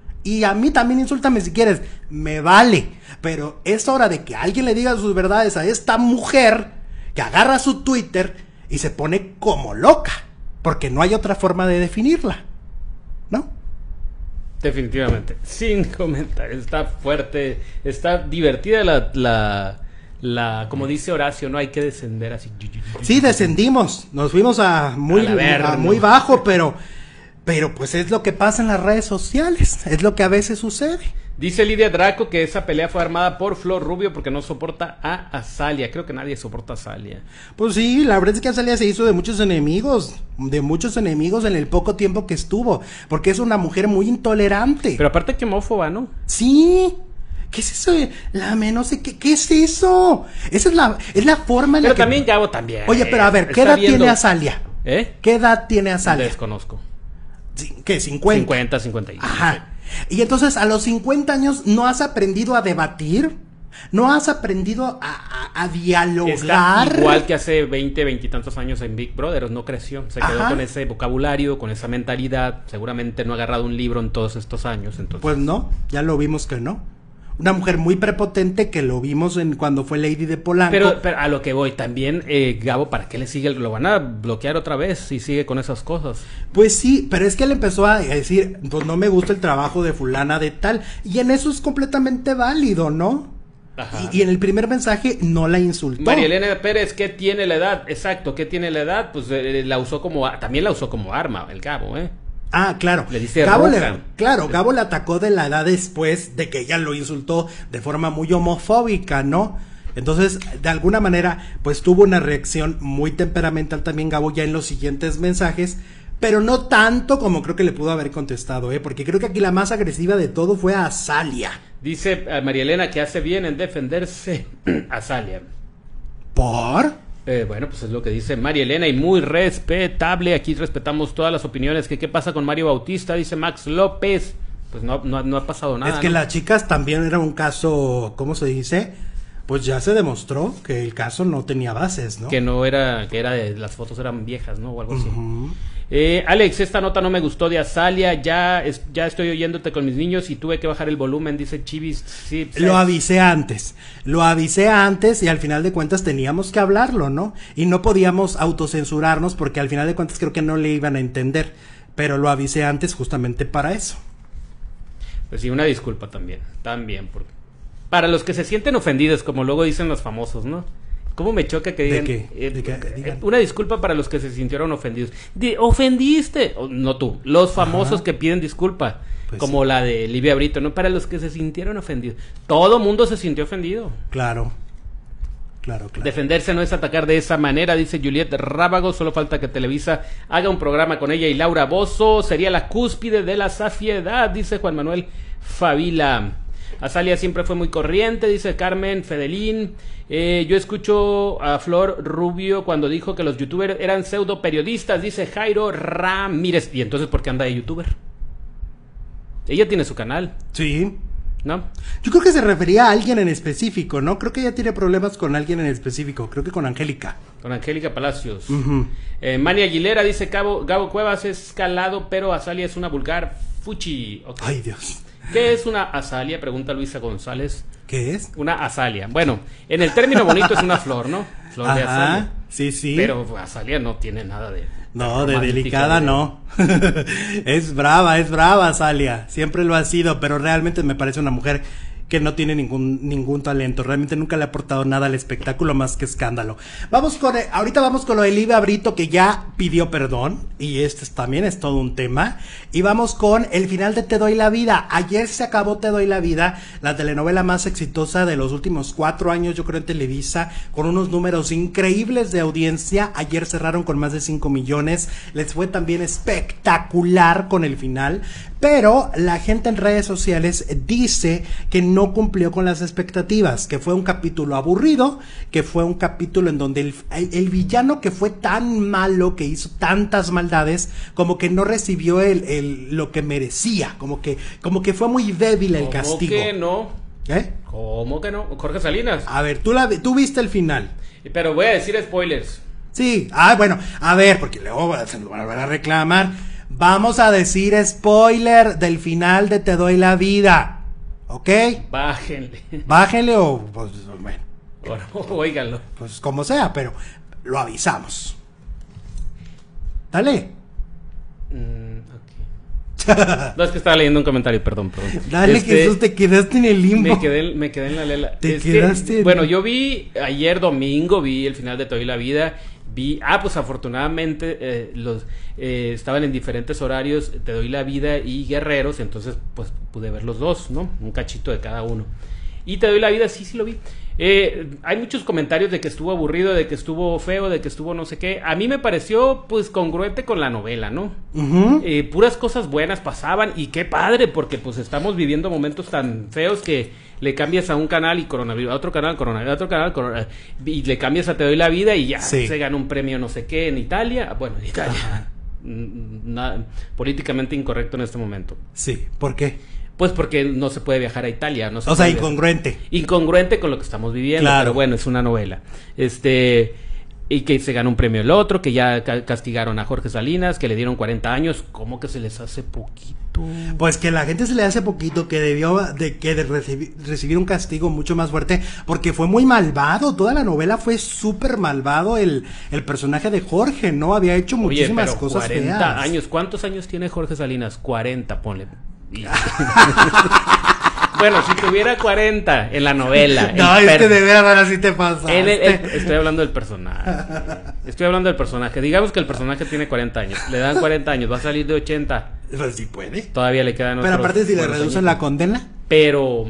Y a mí también insúltame si quieres, me vale. Pero es hora de que alguien le diga sus verdades a esta mujer que agarra su Twitter y se pone como loca. Porque no hay otra forma de definirla, ¿no? Definitivamente, sin comentarios. Está fuerte, está divertida la... la... La, como dice Horacio, no hay que descender así. Sí, descendimos, nos fuimos a muy, a ver, a muy bajo, pero, pero pues es lo que pasa en las redes sociales, es lo que a veces sucede. Dice Lidia Draco que esa pelea fue armada por Flor Rubio porque no soporta a Azalea. Creo que nadie soporta a Azalea. Pues sí, la verdad es que Azalea se hizo de muchos enemigos, de muchos enemigos en el poco tiempo que estuvo, porque es una mujer muy intolerante. Pero aparte que homófoba, ¿no? Sí. ¿Qué es eso? La no sé qué, ¿qué es eso? Esa es la, es la forma en pero la que... Pero también Gabo también. Oye, pero a ver, ¿qué edad viendo... tiene Azalea? ¿Eh? ¿Qué edad tiene Azalea? Desconozco. ¿Qué? ¿cincuenta? cincuenta, cincuenta y cinco. Ajá. Y entonces a los cincuenta años no has aprendido a debatir, no has aprendido a, a, a dialogar. Está igual que hace veinte, veinte y tantos años en Big Brother, no creció, se quedó Ajá. con ese vocabulario, con esa mentalidad, seguramente no ha agarrado un libro en todos estos años. Entonces. Pues no, ya lo vimos que no. Una mujer muy prepotente que lo vimos en cuando fue Lady de Polanco. Pero, pero a lo que voy, también, eh, Gabo, ¿para qué le sigue? Lo van a bloquear otra vez si sigue con esas cosas. Pues sí, pero es que él empezó a decir, pues no me gusta el trabajo de fulana de tal. Y en eso es completamente válido, ¿no? Ajá. Y, y en el primer mensaje no la insultó. María Elena Pérez, ¿qué tiene la edad? Exacto, ¿qué tiene la edad? Pues eh, la usó como, también la usó como arma, el Gabo, ¿eh? Ah, claro. Le dice Gabo le, roja. claro, Gabo le atacó de la edad después de que ella lo insultó de forma muy homofóbica, ¿no? Entonces, de alguna manera, pues tuvo una reacción muy temperamental también Gabo ya en los siguientes mensajes, pero no tanto como creo que le pudo haber contestado, ¿eh? Porque creo que aquí la más agresiva de todo fue a Azalea. Dice a María Elena que hace bien en defenderse a Azalea. ¿Por? Eh, bueno, pues es lo que dice María Elena y muy respetable. Aquí respetamos todas las opiniones. Que qué pasa con Mario Bautista, dice Max López. Pues no, no, no ha pasado nada. Es que ¿no? las chicas también era un caso, ¿cómo se dice? Pues ya se demostró que el caso no tenía bases, ¿no? Que no era, que era de, las fotos eran viejas, ¿no? O algo así. Uh-huh. Eh, Alex, esta nota no me gustó de Azalea, ya, es, ya estoy oyéndote con mis niños y tuve que bajar el volumen, dice Chivis. Sí, lo avisé antes, lo avisé antes y al final de cuentas teníamos que hablarlo, ¿no? Y no podíamos autocensurarnos porque al final de cuentas creo que no le iban a entender, pero lo avisé antes justamente para eso. Pues sí, una disculpa también, también, porque para los que se sienten ofendidos, como luego dicen los famosos, ¿no? ¿Cómo me choca que digan? ¿De qué? Eh, ¿De qué? Digan. Una disculpa para los que se sintieron ofendidos. De, ¿Ofendiste? O, no tú, los famosos Ajá. que piden disculpa, pues como sí. la de Livia Brito, ¿no? Para los que se sintieron ofendidos. Todo mundo se sintió ofendido. Claro. Claro, claro. Defenderse no es atacar de esa manera, dice Juliet Rábago. Solo falta que Televisa haga un programa con ella y Laura Bozzo. Sería la cúspide de la safiedad, dice Juan Manuel Favila. Azalea siempre fue muy corriente, dice Carmen Fedelín. Eh, yo escucho a Flor Rubio cuando dijo que los youtubers eran pseudo periodistas, dice Jairo Ramírez. ¿Y entonces por qué anda de youtuber? Ella tiene su canal. Sí. ¿No? Yo creo que se refería a alguien en específico, ¿no? Creo que ella tiene problemas con alguien en específico. Creo que con Angélica. Con Angélica Palacios. Uh-huh. eh, Mani Aguilera dice Gabo, Gabo Cuevas es calado, pero Azalea es una vulgar fuchi. Okay. Ay, Dios. ¿Qué es una azalea? Pregunta Luisa González. ¿Qué es? Una azalea. Bueno, en el término bonito es una flor, ¿no? Flor Ajá, de azalea. Sí, sí. Pero azalea no tiene nada de... No, de delicada de... no. Es brava, es brava Azalea. Siempre lo ha sido, pero realmente me parece una mujer que no tiene ningún ningún talento. Realmente nunca le ha aportado nada al espectáculo más que escándalo. Vamos con, ahorita vamos con lo de Livia Brito, que ya pidió perdón, y este también es todo un tema. Y vamos con el final de Te Doy la Vida. Ayer se acabó Te Doy la Vida, la telenovela más exitosa de los últimos cuatro años, yo creo, en Televisa, con unos números increíbles de audiencia. Ayer cerraron con más de cinco millones. Les fue también espectacular con el final. Pero la gente en redes sociales dice que no cumplió con las expectativas, que fue un capítulo aburrido, que fue un capítulo en donde el, el, el villano que fue tan malo, que hizo tantas maldades, como que no recibió el, el lo que merecía, como que, como que fue muy débil el castigo. ¿Cómo que no? ¿Eh? ¿Cómo que no? Jorge Salinas. A ver, tú, la, tú viste el final. Pero voy a decir spoilers. Sí, ah, bueno, a ver, porque luego se nos van a volver a reclamar. Vamos a decir spoiler del final de Te doy la vida, ¿ok? Bájenle. Bájenle o, pues, bueno. Bueno, óiganlo. Pues como sea, pero lo avisamos. Dale. Mm, ok. No, es que estaba leyendo un comentario, perdón, perdón. Dale, Este, Jesús, te quedaste en el limbo. Me quedé, me quedé en la lela. Te Es quedaste que, en- Bueno, yo vi ayer domingo, vi el final de Te doy la vida. Vi, ah, pues afortunadamente eh, los eh, estaban en diferentes horarios, Te doy la vida y Guerreros, entonces pues pude ver los dos, ¿no? Un cachito de cada uno. Y Te doy la vida, sí, sí lo vi. Eh, hay muchos comentarios de que estuvo aburrido, de que estuvo feo, de que estuvo no sé qué. A mí me pareció pues congruente con la novela, ¿no? Ujú. Eh, puras cosas buenas pasaban y qué padre, porque pues estamos viviendo momentos tan feos que le cambias a un canal y coronavirus, a otro canal, coronavirus, a otro canal, corona- y le cambias a Te doy la vida y ya Sí. se gana un premio no sé qué en Italia. Bueno, en Italia. Mm, na- políticamente incorrecto en este momento. Sí, ¿por qué? Pues porque no se puede viajar a Italia, no se O sea, puede viajar. incongruente. Incongruente con lo que estamos viviendo, Claro. pero bueno, es una novela. Este, y que se ganó un premio el otro, que ya ca- castigaron a Jorge Salinas, que le dieron cuarenta años, ¿cómo que se les hace poquito? Pues que la gente se le hace poquito que debió de que de recibi- recibir un castigo mucho más fuerte porque fue muy malvado, toda la novela fue súper malvado el, el personaje de Jorge, ¿no? Había hecho Oye, muchísimas pero cosas cuarenta feas. años, ¿cuántos años tiene Jorge Salinas? cuarenta, ponle. Y- Bueno, si tuviera cuarenta en la novela. No, el es que per- de veras ahora sí te pasa. en el- el- estoy hablando del personaje. Estoy hablando del personaje. Digamos que el personaje tiene cuarenta años. Le dan cuarenta años, va a salir de ochenta. Pues sí puede. Todavía le quedan Pero otros aparte si le buenos reducen añitos. la condena. Pero,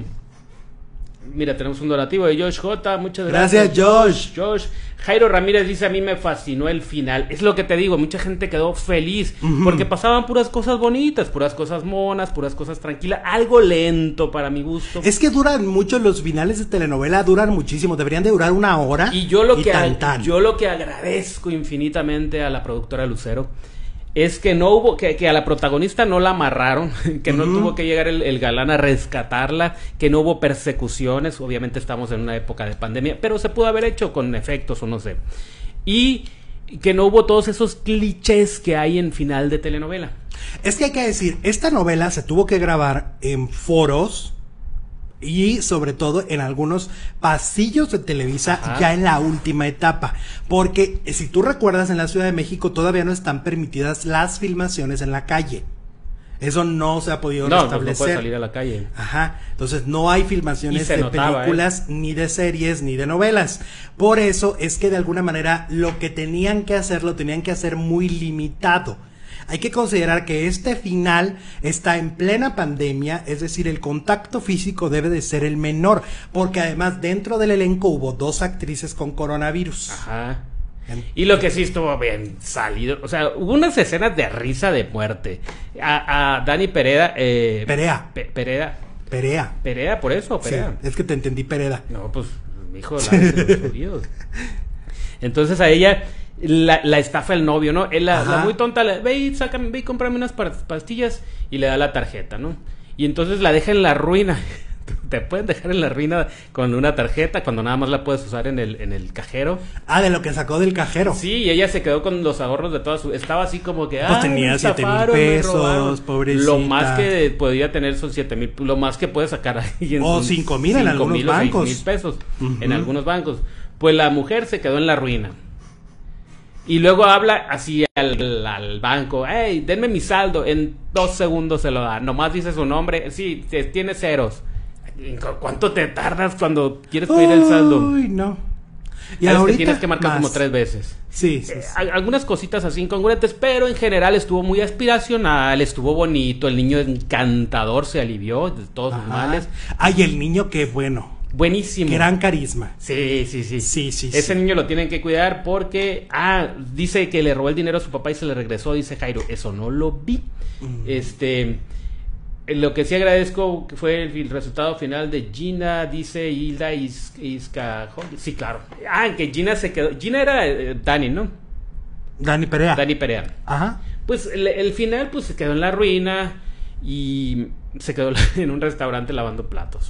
mira, tenemos un donativo de Josh J. Muchas Gracias, gracias. Josh. Josh. Jairo Ramírez dice: a mí me fascinó el final. Es lo que te digo, mucha gente quedó feliz. Ujú. Porque pasaban puras cosas bonitas, puras cosas monas, puras cosas tranquilas. Algo lento para mi gusto. Es que duran mucho los finales de telenovela, duran muchísimo, deberían de durar una hora. Y yo lo, que tan, ag- tan. yo lo que agradezco infinitamente a la productora Lucero es que no hubo, que, que a la protagonista no la amarraron, que no Ujú. tuvo que llegar el, el galán a rescatarla, que no hubo persecuciones. Obviamente estamos en una época de pandemia, pero se pudo haber hecho con efectos o no sé. Y que no hubo todos esos clichés que hay en final de telenovela. Es que hay que decir, esta novela se tuvo que grabar en foros y sobre todo en algunos pasillos de Televisa. Ajá. Ya en la última etapa, porque eh, si tú recuerdas, en la Ciudad de México todavía no están permitidas las filmaciones en la calle. Eso no se ha podido No, pues no restablecer. puede salir a la calle. Ajá, entonces no hay Y filmaciones se de notaba, películas, ni de series, ni de novelas. Por eso es que de alguna manera lo que tenían que hacer, lo tenían que hacer muy limitado. Hay que considerar que este final está en plena pandemia, es decir, el contacto físico debe de ser el menor, porque además dentro del elenco hubo dos actrices con coronavirus. Ajá. En- Y lo que sí estuvo bien salido, o sea, hubo unas escenas de risa de muerte. A, a Dani Pereda, eh, Perea. Pe- Pereda, Perea. Pereda, por eso, Sí, Pereda. es que te entendí, Pereda. No, pues, hijo de los judíos. Entonces a ella la, la estafa el novio, ¿no? Él, la, Ajá. la muy tonta, le, ve y sácame, ve y cómprame unas par- pastillas y le da la tarjeta, ¿no? Y entonces la deja en la ruina. Te pueden dejar en la ruina con una tarjeta cuando nada más la puedes usar en el, en el cajero. Ah, de lo que sacó del cajero. Sí, y ella se quedó con los ahorros de toda su... Estaba así como que... Pues "Ay, tenía me siete mil estafaron, me pesos, robaron". pobrecita. Lo más que podía tener son siete mil, lo más que puede sacar ahí en O son cinco mil en cinco algunos mil o seis bancos. mil pesos Ujú. en algunos bancos. Pues la mujer se quedó en la ruina. Y luego habla así al, al banco, hey, denme mi saldo. En dos segundos se lo da. Nomás dice su nombre, sí, te- tiene ceros. ¿Cuánto te tardas cuando quieres pedir el saldo? Uy, no. Y Sabes que ahorita tienes que marcar más. como tres veces. Sí, sí, Eh, sí. al- algunas cositas así incongruentes, pero en general estuvo muy aspiracional, estuvo bonito, el niño encantador se alivió de todos sus Ajá. males. Ay, el niño, qué bueno. Buenísimo. Gran carisma. Sí, sí, sí. Sí, sí, Ese sí. niño lo tienen que cuidar porque, ah, dice que le robó el dinero a su papá y se le regresó, dice Jairo, eso no lo vi. Mm. Este, lo que sí agradezco que fue el, el resultado final de Gina, dice Hilda Is, Isca, sí, claro. Ah, que Gina se quedó, Gina era eh, Dani, ¿no? Dani Perea. Dani Perea. Ajá. Pues el, el final pues se quedó en la ruina y se quedó en un restaurante lavando platos.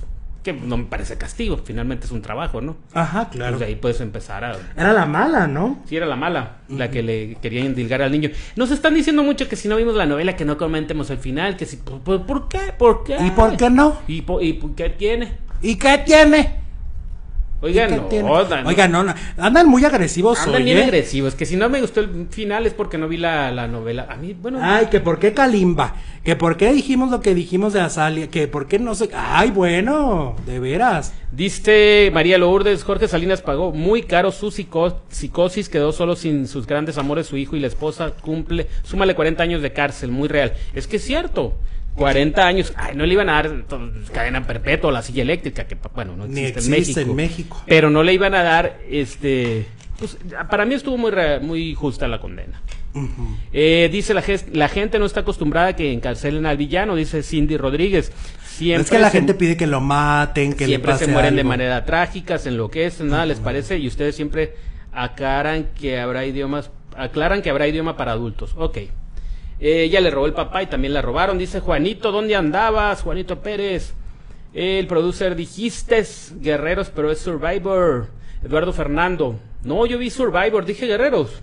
que no me parece castigo, finalmente es un trabajo, ¿no? Ajá, claro. Pues de ahí puedes empezar a... Era la mala, ¿no? Sí, era la mala, uh-huh. la que le quería indilgar al niño. Nos están diciendo mucho que si no vimos la novela, que no comentemos el final, que si... ¿Por, por qué? ¿Por qué? ¿Y por qué no? ¿Y, por, y qué tiene? ¿Y qué tiene? Oigan, no, no, Oigan, no, no, andan muy agresivos. Andan hoy, bien ¿eh? agresivos, que si no me gustó el final es porque no vi la, la novela. A mí, bueno. Ay, que por qué Kalimba, que por qué dijimos lo que dijimos de Azalia, que por qué no sé. Ay, bueno, de veras. Dice María Lourdes, Jorge Salinas pagó muy caro su psico psicosis, quedó solo sin sus grandes amores, su hijo y la esposa, cumple, súmale cuarenta años de cárcel, muy real. Es que es cierto. cuarenta años, ay, no le iban a dar cadena perpetua, la silla eléctrica, que bueno, no existe, Ni existe en, México, en México. Pero no le iban a dar, este, pues, para mí estuvo muy, muy justa la condena. Uh-huh. eh, dice la, la gente no está acostumbrada a que encarcelen al villano, dice Cindy Rodríguez. Siempre es que la se, gente pide que lo maten, que siempre le pase se mueren algo. de manera trágica, se enloquecen, nada uh-huh. les parece, y ustedes siempre aclaran que habrá idiomas, aclaran que habrá idioma para adultos. Ok. Eh, ella le robó el papá y también la robaron. Dice Juanito, ¿dónde andabas? Juanito Pérez. Eh, el producer, dijiste Guerreros, pero es Survivor. Eduardo Fernando. No, yo vi Survivor, dije Guerreros.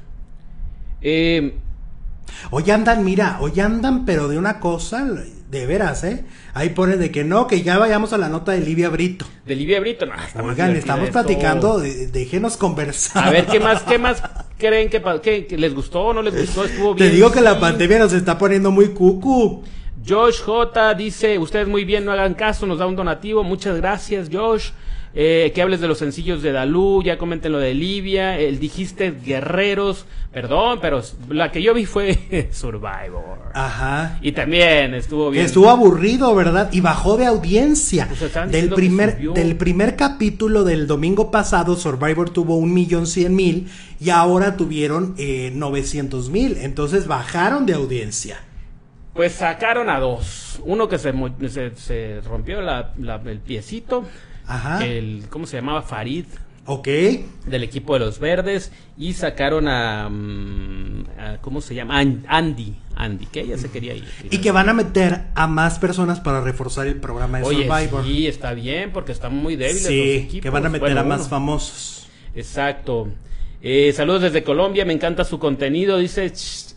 Eh, hoy andan, mira, hoy andan, pero de una cosa, de veras, ¿eh? Ahí ponen de que no, que ya vayamos a la nota de Livia Brito. De Livia Brito, no. Oigan, estamos platicando, de, déjenos conversar. A ver, ¿qué más, qué más creen que, que, que les gustó, no les gustó, estuvo bien? Te digo que sí. la pandemia nos está poniendo muy cucu. Josh J dice, ustedes muy bien, no hagan caso, nos da un donativo, muchas gracias Josh. Eh, que hables de los sencillos de Dalú, ya comenten lo de Livia, el dijiste Guerreros, perdón, pero la que yo vi fue Survivor. Ajá. Y también estuvo bien. Estuvo aburrido, ¿verdad? Y bajó de audiencia. Pues del primer, del primer capítulo del domingo pasado, Survivor tuvo un millón cien mil y ahora tuvieron eh, novecientos mil. Entonces bajaron de audiencia. Pues sacaron a dos. Uno que se, se, se rompió la, la, el piecito. Ajá. El, ¿cómo se llamaba? Farid. Ok. Del equipo de los Verdes. Y sacaron a, um, a ¿cómo se llama? Andy. Andy, que ella se quería ir. Y que van a meter a más personas para reforzar el programa de Oye, Survivor. Sí, está bien, porque están muy débiles sí, los equipos. Que van a meter bueno, a más uno. famosos. Exacto. Eh, saludos desde Colombia, me encanta su contenido, dice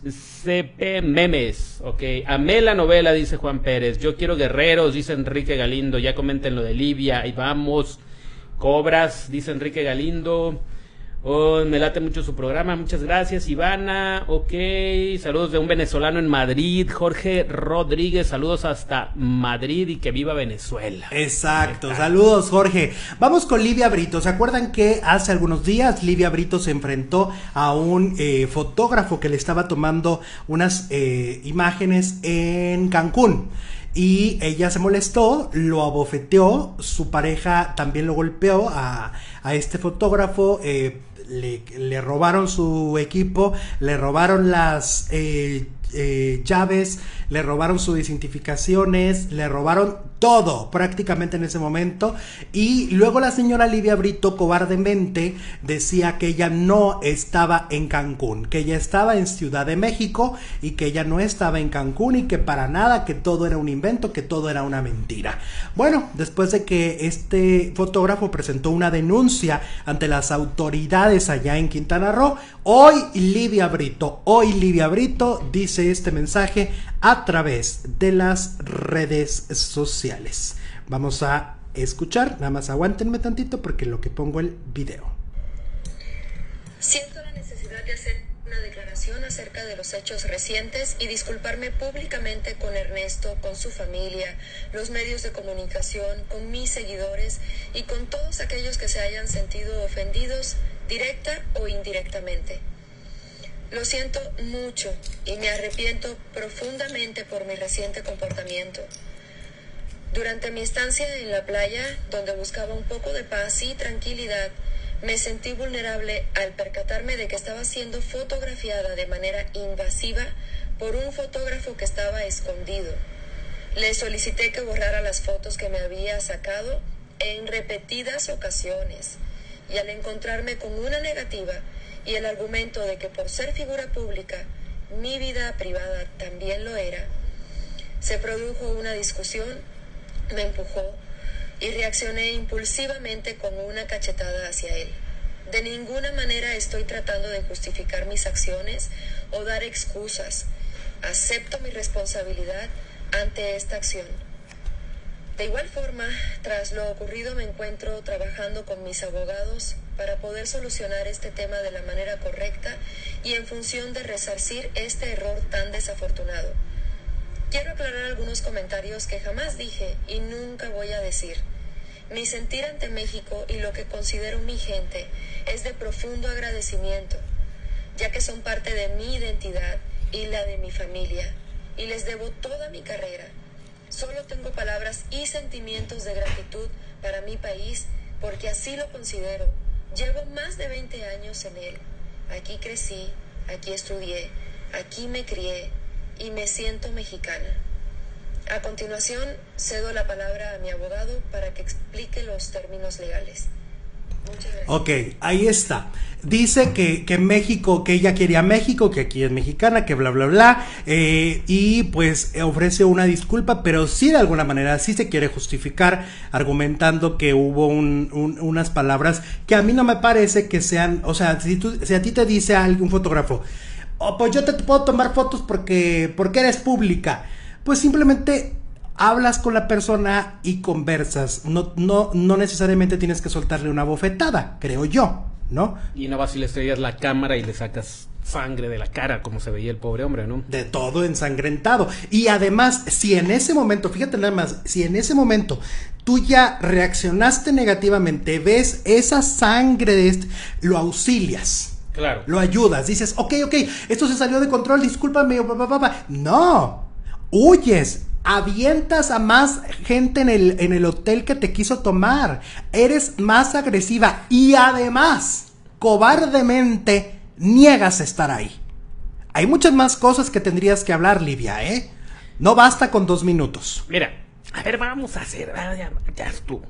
C P Memes. Ok, amé la novela, dice Juan Pérez. Yo quiero Guerreros, dice Enrique Galindo. Ya comenten lo de Livia, ahí vamos. Cobras, dice Enrique Galindo. Oh, me late mucho su programa, muchas gracias Ivana. Ok, saludos de un venezolano en Madrid, Jorge Rodríguez, saludos hasta Madrid y que viva Venezuela. Exacto, saludos Jorge. Vamos con Livia Brito. ¿Se acuerdan que hace algunos días Livia Brito se enfrentó a un eh, fotógrafo que le estaba tomando unas eh, imágenes en Cancún? Y ella se molestó, lo abofeteó, su pareja también lo golpeó a, a este fotógrafo, eh, le, le robaron su equipo, le robaron las eh, eh, llaves, le robaron sus identificaciones, le robaron todo prácticamente en ese momento. Y luego la señora Livia Brito cobardemente decía que ella no estaba en Cancún, que ella estaba en Ciudad de México y que ella no estaba en Cancún y que para nada, que todo era un invento, que todo era una mentira. Bueno, después de que este fotógrafo presentó una denuncia ante las autoridades allá en Quintana Roo, hoy Livia Brito, hoy Livia Brito dice este mensaje a través de las redes sociales. Vamos a escuchar, nada más aguántenme tantito porque lo que pongo el video. Siento la necesidad de hacer una declaración acerca de los hechos recientes y disculparme públicamente con Ernesto, con su familia, los medios de comunicación, con mis seguidores y con todos aquellos que se hayan sentido ofendidos, directa o indirectamente. Lo siento mucho y me arrepiento profundamente por mi reciente comportamiento. Durante mi estancia en la playa, donde buscaba un poco de paz y tranquilidad, me sentí vulnerable al percatarme de que estaba siendo fotografiada de manera invasiva por un fotógrafo que estaba escondido. Le solicité que borrara las fotos que me había sacado en repetidas ocasiones y al encontrarme con una negativa y el argumento de que por ser figura pública mi vida privada también lo era, se produjo una discusión, me empujó, y reaccioné impulsivamente con una cachetada hacia él. De ninguna manera estoy tratando de justificar mis acciones o dar excusas. Acepto mi responsabilidad ante esta acción. De igual forma, tras lo ocurrido me encuentro trabajando con mis abogados para poder solucionar este tema de la manera correcta y en función de resarcir este error tan desafortunado. Quiero aclarar algunos comentarios que jamás dije y nunca voy a decir. Mi sentir ante México y lo que considero mi gente es de profundo agradecimiento, ya que son parte de mi identidad y la de mi familia, y les debo toda mi carrera. Solo tengo palabras y sentimientos de gratitud para mi país, porque así lo considero. Llevo más de veinte años en él. Aquí crecí, aquí estudié, aquí me crié y me siento mexicana. A continuación, cedo la palabra a mi abogado para que explique los términos legales. Muchas gracias. Ok, ahí está. Dice que, que México, que ella quería México, que aquí es mexicana, que bla, bla, bla. Eh, y pues ofrece una disculpa, pero sí de alguna manera sí se quiere justificar, argumentando que hubo un, un, unas palabras que a mí no me parece que sean, o sea, si, tú, si a ti te dice algún fotógrafo, oh, pues yo te puedo tomar fotos porque, porque eres pública, pues simplemente hablas con la persona y conversas, no, no, no necesariamente tienes que soltarle una bofetada, creo yo, ¿no? Y no vas y le estrellas la cámara y le sacas sangre de la cara, como se veía el pobre hombre, ¿no? De todo ensangrentado. Y además, si en ese momento, fíjate nada más, si en ese momento tú ya reaccionaste negativamente, ves esa sangre de este, lo auxilias. Claro. Lo ayudas, dices, ok, ok, esto se salió de control, discúlpame, papá, papá. No, huyes. Avientas a más gente en el, en el hotel que te quiso tomar. Eres más agresiva y además, cobardemente, niegas estar ahí. Hay muchas más cosas que tendrías que hablar, Livia, ¿eh? No basta con dos minutos. Mira, a ver, vamos a hacer, ya, ya estuvo.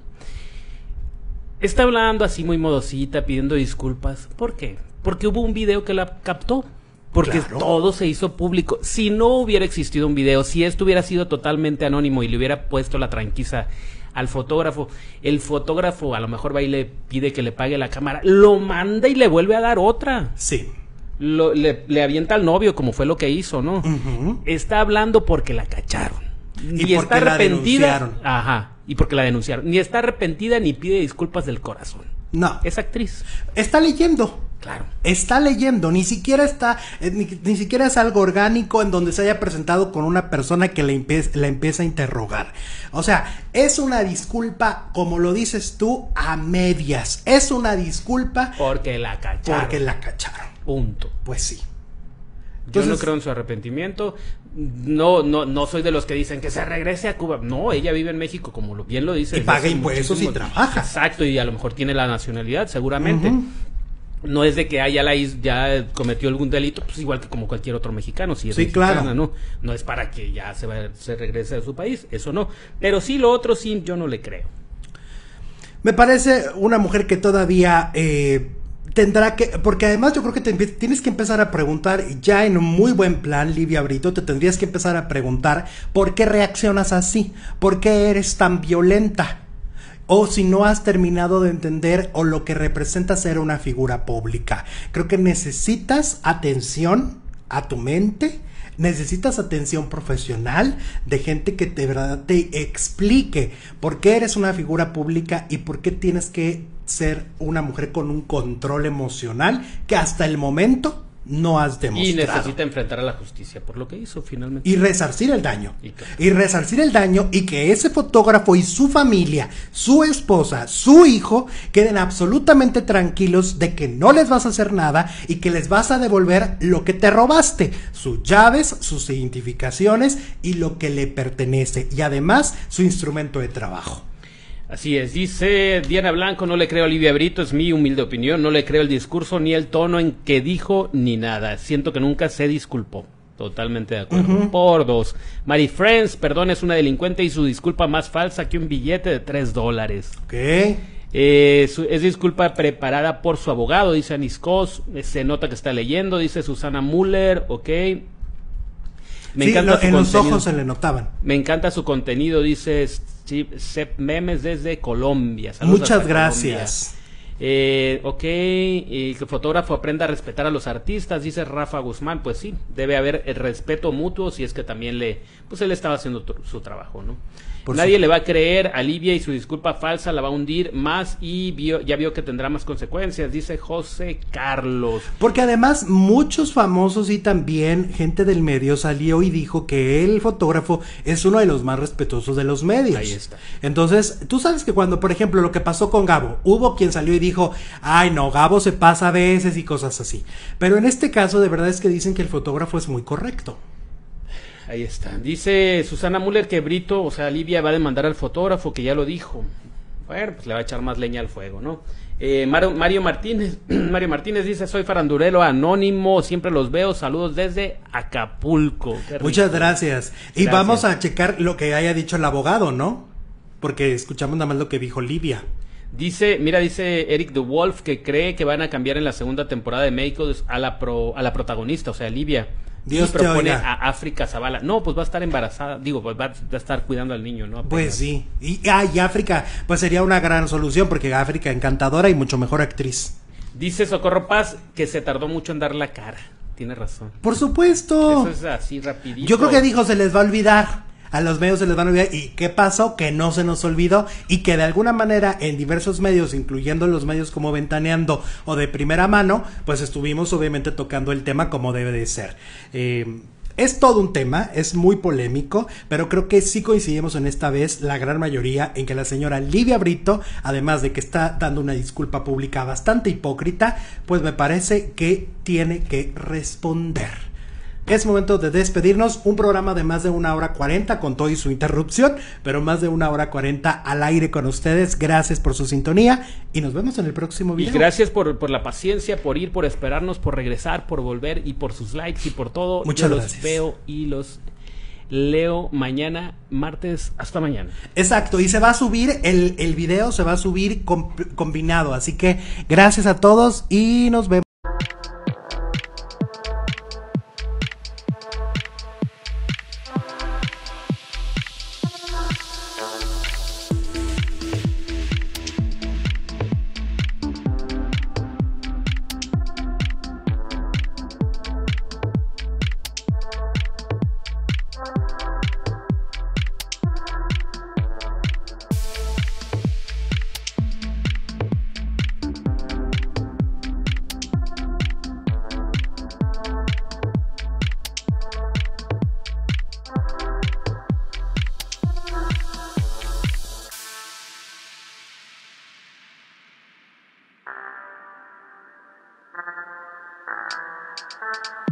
Está hablando así muy modosita, pidiendo disculpas. ¿Por qué? Porque hubo un video que la captó. Porque claro, todo se hizo público. Si no hubiera existido un video, si esto hubiera sido totalmente anónimo y le hubiera puesto la tranquiza al fotógrafo, el fotógrafo a lo mejor va y le pide que le pague la cámara, lo manda y le vuelve a dar otra. Sí. Lo, le, le avienta al novio, como fue lo que hizo, ¿no? Uh-huh. Está hablando porque la cacharon. Y Ni porque está la arrepentida. denunciaron. Ajá. Y porque la denunciaron. Ni está arrepentida ni pide disculpas del corazón. No. Es actriz. Está leyendo. Claro. Está leyendo, ni siquiera está, eh, ni, ni siquiera es algo orgánico en donde se haya presentado con una persona que la, empe la empieza a interrogar. O sea, es una disculpa, como lo dices tú, a medias. Es una disculpa porque la cacharon. Porque la cacharon. Punto. Pues sí. Entonces, yo no creo en su arrepentimiento. No, no, no soy de los que dicen que se regrese a Cuba. No, ella vive en México, como lo, bien lo dice. Y paga impuestos y trabaja. Exacto, y a lo mejor tiene la nacionalidad, seguramente. Uh-huh. No es de que haya la ya cometió algún delito, pues igual que como cualquier otro mexicano, si es sí, mexicana, claro. no, no es para que ya se, va, se regrese a su país, eso no. Pero sí, lo otro sí, yo no le creo. Me parece una mujer que todavía eh, tendrá que, porque además yo creo que te, tienes que empezar a preguntar, ya en un muy buen plan, Livia Brito, te tendrías que empezar a preguntar por qué reaccionas así, por qué eres tan violenta. O si no has terminado de entender o lo que representa ser una figura pública. Creo que necesitas atención a tu mente, necesitas atención profesional de gente que de verdad te explique por qué eres una figura pública y por qué tienes que ser una mujer con un control emocional que hasta el momento no has demostrado. Y necesita enfrentar a la justicia por lo que hizo finalmente. Y resarcir el daño. Y, claro. y resarcir el daño y que ese fotógrafo y su familia, su esposa, su hijo, queden absolutamente tranquilos de que no les vas a hacer nada y que les vas a devolver lo que te robaste, sus llaves, sus identificaciones y lo que le pertenece. Y además, su instrumento de trabajo. Así es, dice Diana Blanco, no le creo a Livia Brito, es mi humilde opinión, no le creo el discurso ni el tono en que dijo ni nada, siento que nunca se disculpó, totalmente de acuerdo. Uh-huh. Por dos, Mary Friends, perdón, es una delincuente y su disculpa más falsa que un billete de tres dólares. ¿Qué? Eh, su, es disculpa preparada por su abogado, dice Anis Cos, se nota que está leyendo, dice Susana Müller, ok. Me sí, encanta lo, su en los contenido. ojos se le notaban. Me encanta su contenido, dice Steve Sepp Memes desde Colombia. Saludos Muchas hasta gracias. Colombia. Eh, ok, y que el fotógrafo aprenda a respetar a los artistas, dice Rafa Guzmán. Pues sí, debe haber el respeto mutuo, si es que también le, pues él estaba haciendo tu, su trabajo, ¿no? Por Nadie sí. le va a creer a Livia y su disculpa falsa la va a hundir más y vio, ya vio que tendrá más consecuencias, dice José Carlos. Porque además muchos famosos y también gente del medio salió y dijo que el fotógrafo es uno de los más respetuosos de los medios. Ahí está. Entonces, tú sabes que cuando, por ejemplo, lo que pasó con Gabo, hubo quien salió y dijo, ay no, Gabo se pasa a veces y cosas así. Pero en este caso, de verdad es que dicen que el fotógrafo es muy correcto. Ahí está. Dice Susana Müller que Brito, o sea, Livia va a demandar al fotógrafo, que ya lo dijo. Bueno, pues le va a echar más leña al fuego, ¿no? Eh, Mario, Mario Martínez, Mario Martínez dice, soy farandulero anónimo, siempre los veo, saludos desde Acapulco. Muchas gracias. Y gracias. Vamos a checar lo que haya dicho el abogado, ¿no? Porque escuchamos nada más lo que dijo Livia. Dice, mira, dice Eric the Wolf que cree que van a cambiar en la segunda temporada de Médicos a la pro, a la protagonista, o sea, Livia. Dios y propone te oiga. a África Zavala. No, pues va a estar embarazada, digo, pues va a estar cuidando al niño, ¿no? Apenas. Pues sí. Y, ah, y África, pues sería una gran solución porque África encantadora y mucho mejor actriz. Dice Socorro Paz que se tardó mucho en dar la cara. Tiene razón. Por supuesto. Eso es así rapidito. Yo creo que dijo, se les va a olvidar. A los medios se les van a olvidar. ¿Y qué pasó? Que no se nos olvidó y que de alguna manera en diversos medios, incluyendo los medios como Ventaneando o de Primera Mano, pues estuvimos obviamente tocando el tema como debe de ser. Eh, es todo un tema, es muy polémico, pero creo que sí coincidimos en esta vez, la gran mayoría, en que la señora Livia Brito, además de que está dando una disculpa pública bastante hipócrita, pues me parece que tiene que responder. Es momento de despedirnos, un programa de más de una hora cuarenta con todo y su interrupción, pero más de una hora cuarenta al aire con ustedes. Gracias por su sintonía y nos vemos en el próximo video. Y gracias por, por la paciencia, por ir, por esperarnos, por regresar, por volver y por sus likes y por todo. Muchas Yo gracias. Los veo y los leo mañana, martes, hasta mañana. Exacto, y se va a subir, el, el video se va a subir com, combinado, así que gracias a todos y nos vemos. Thank you.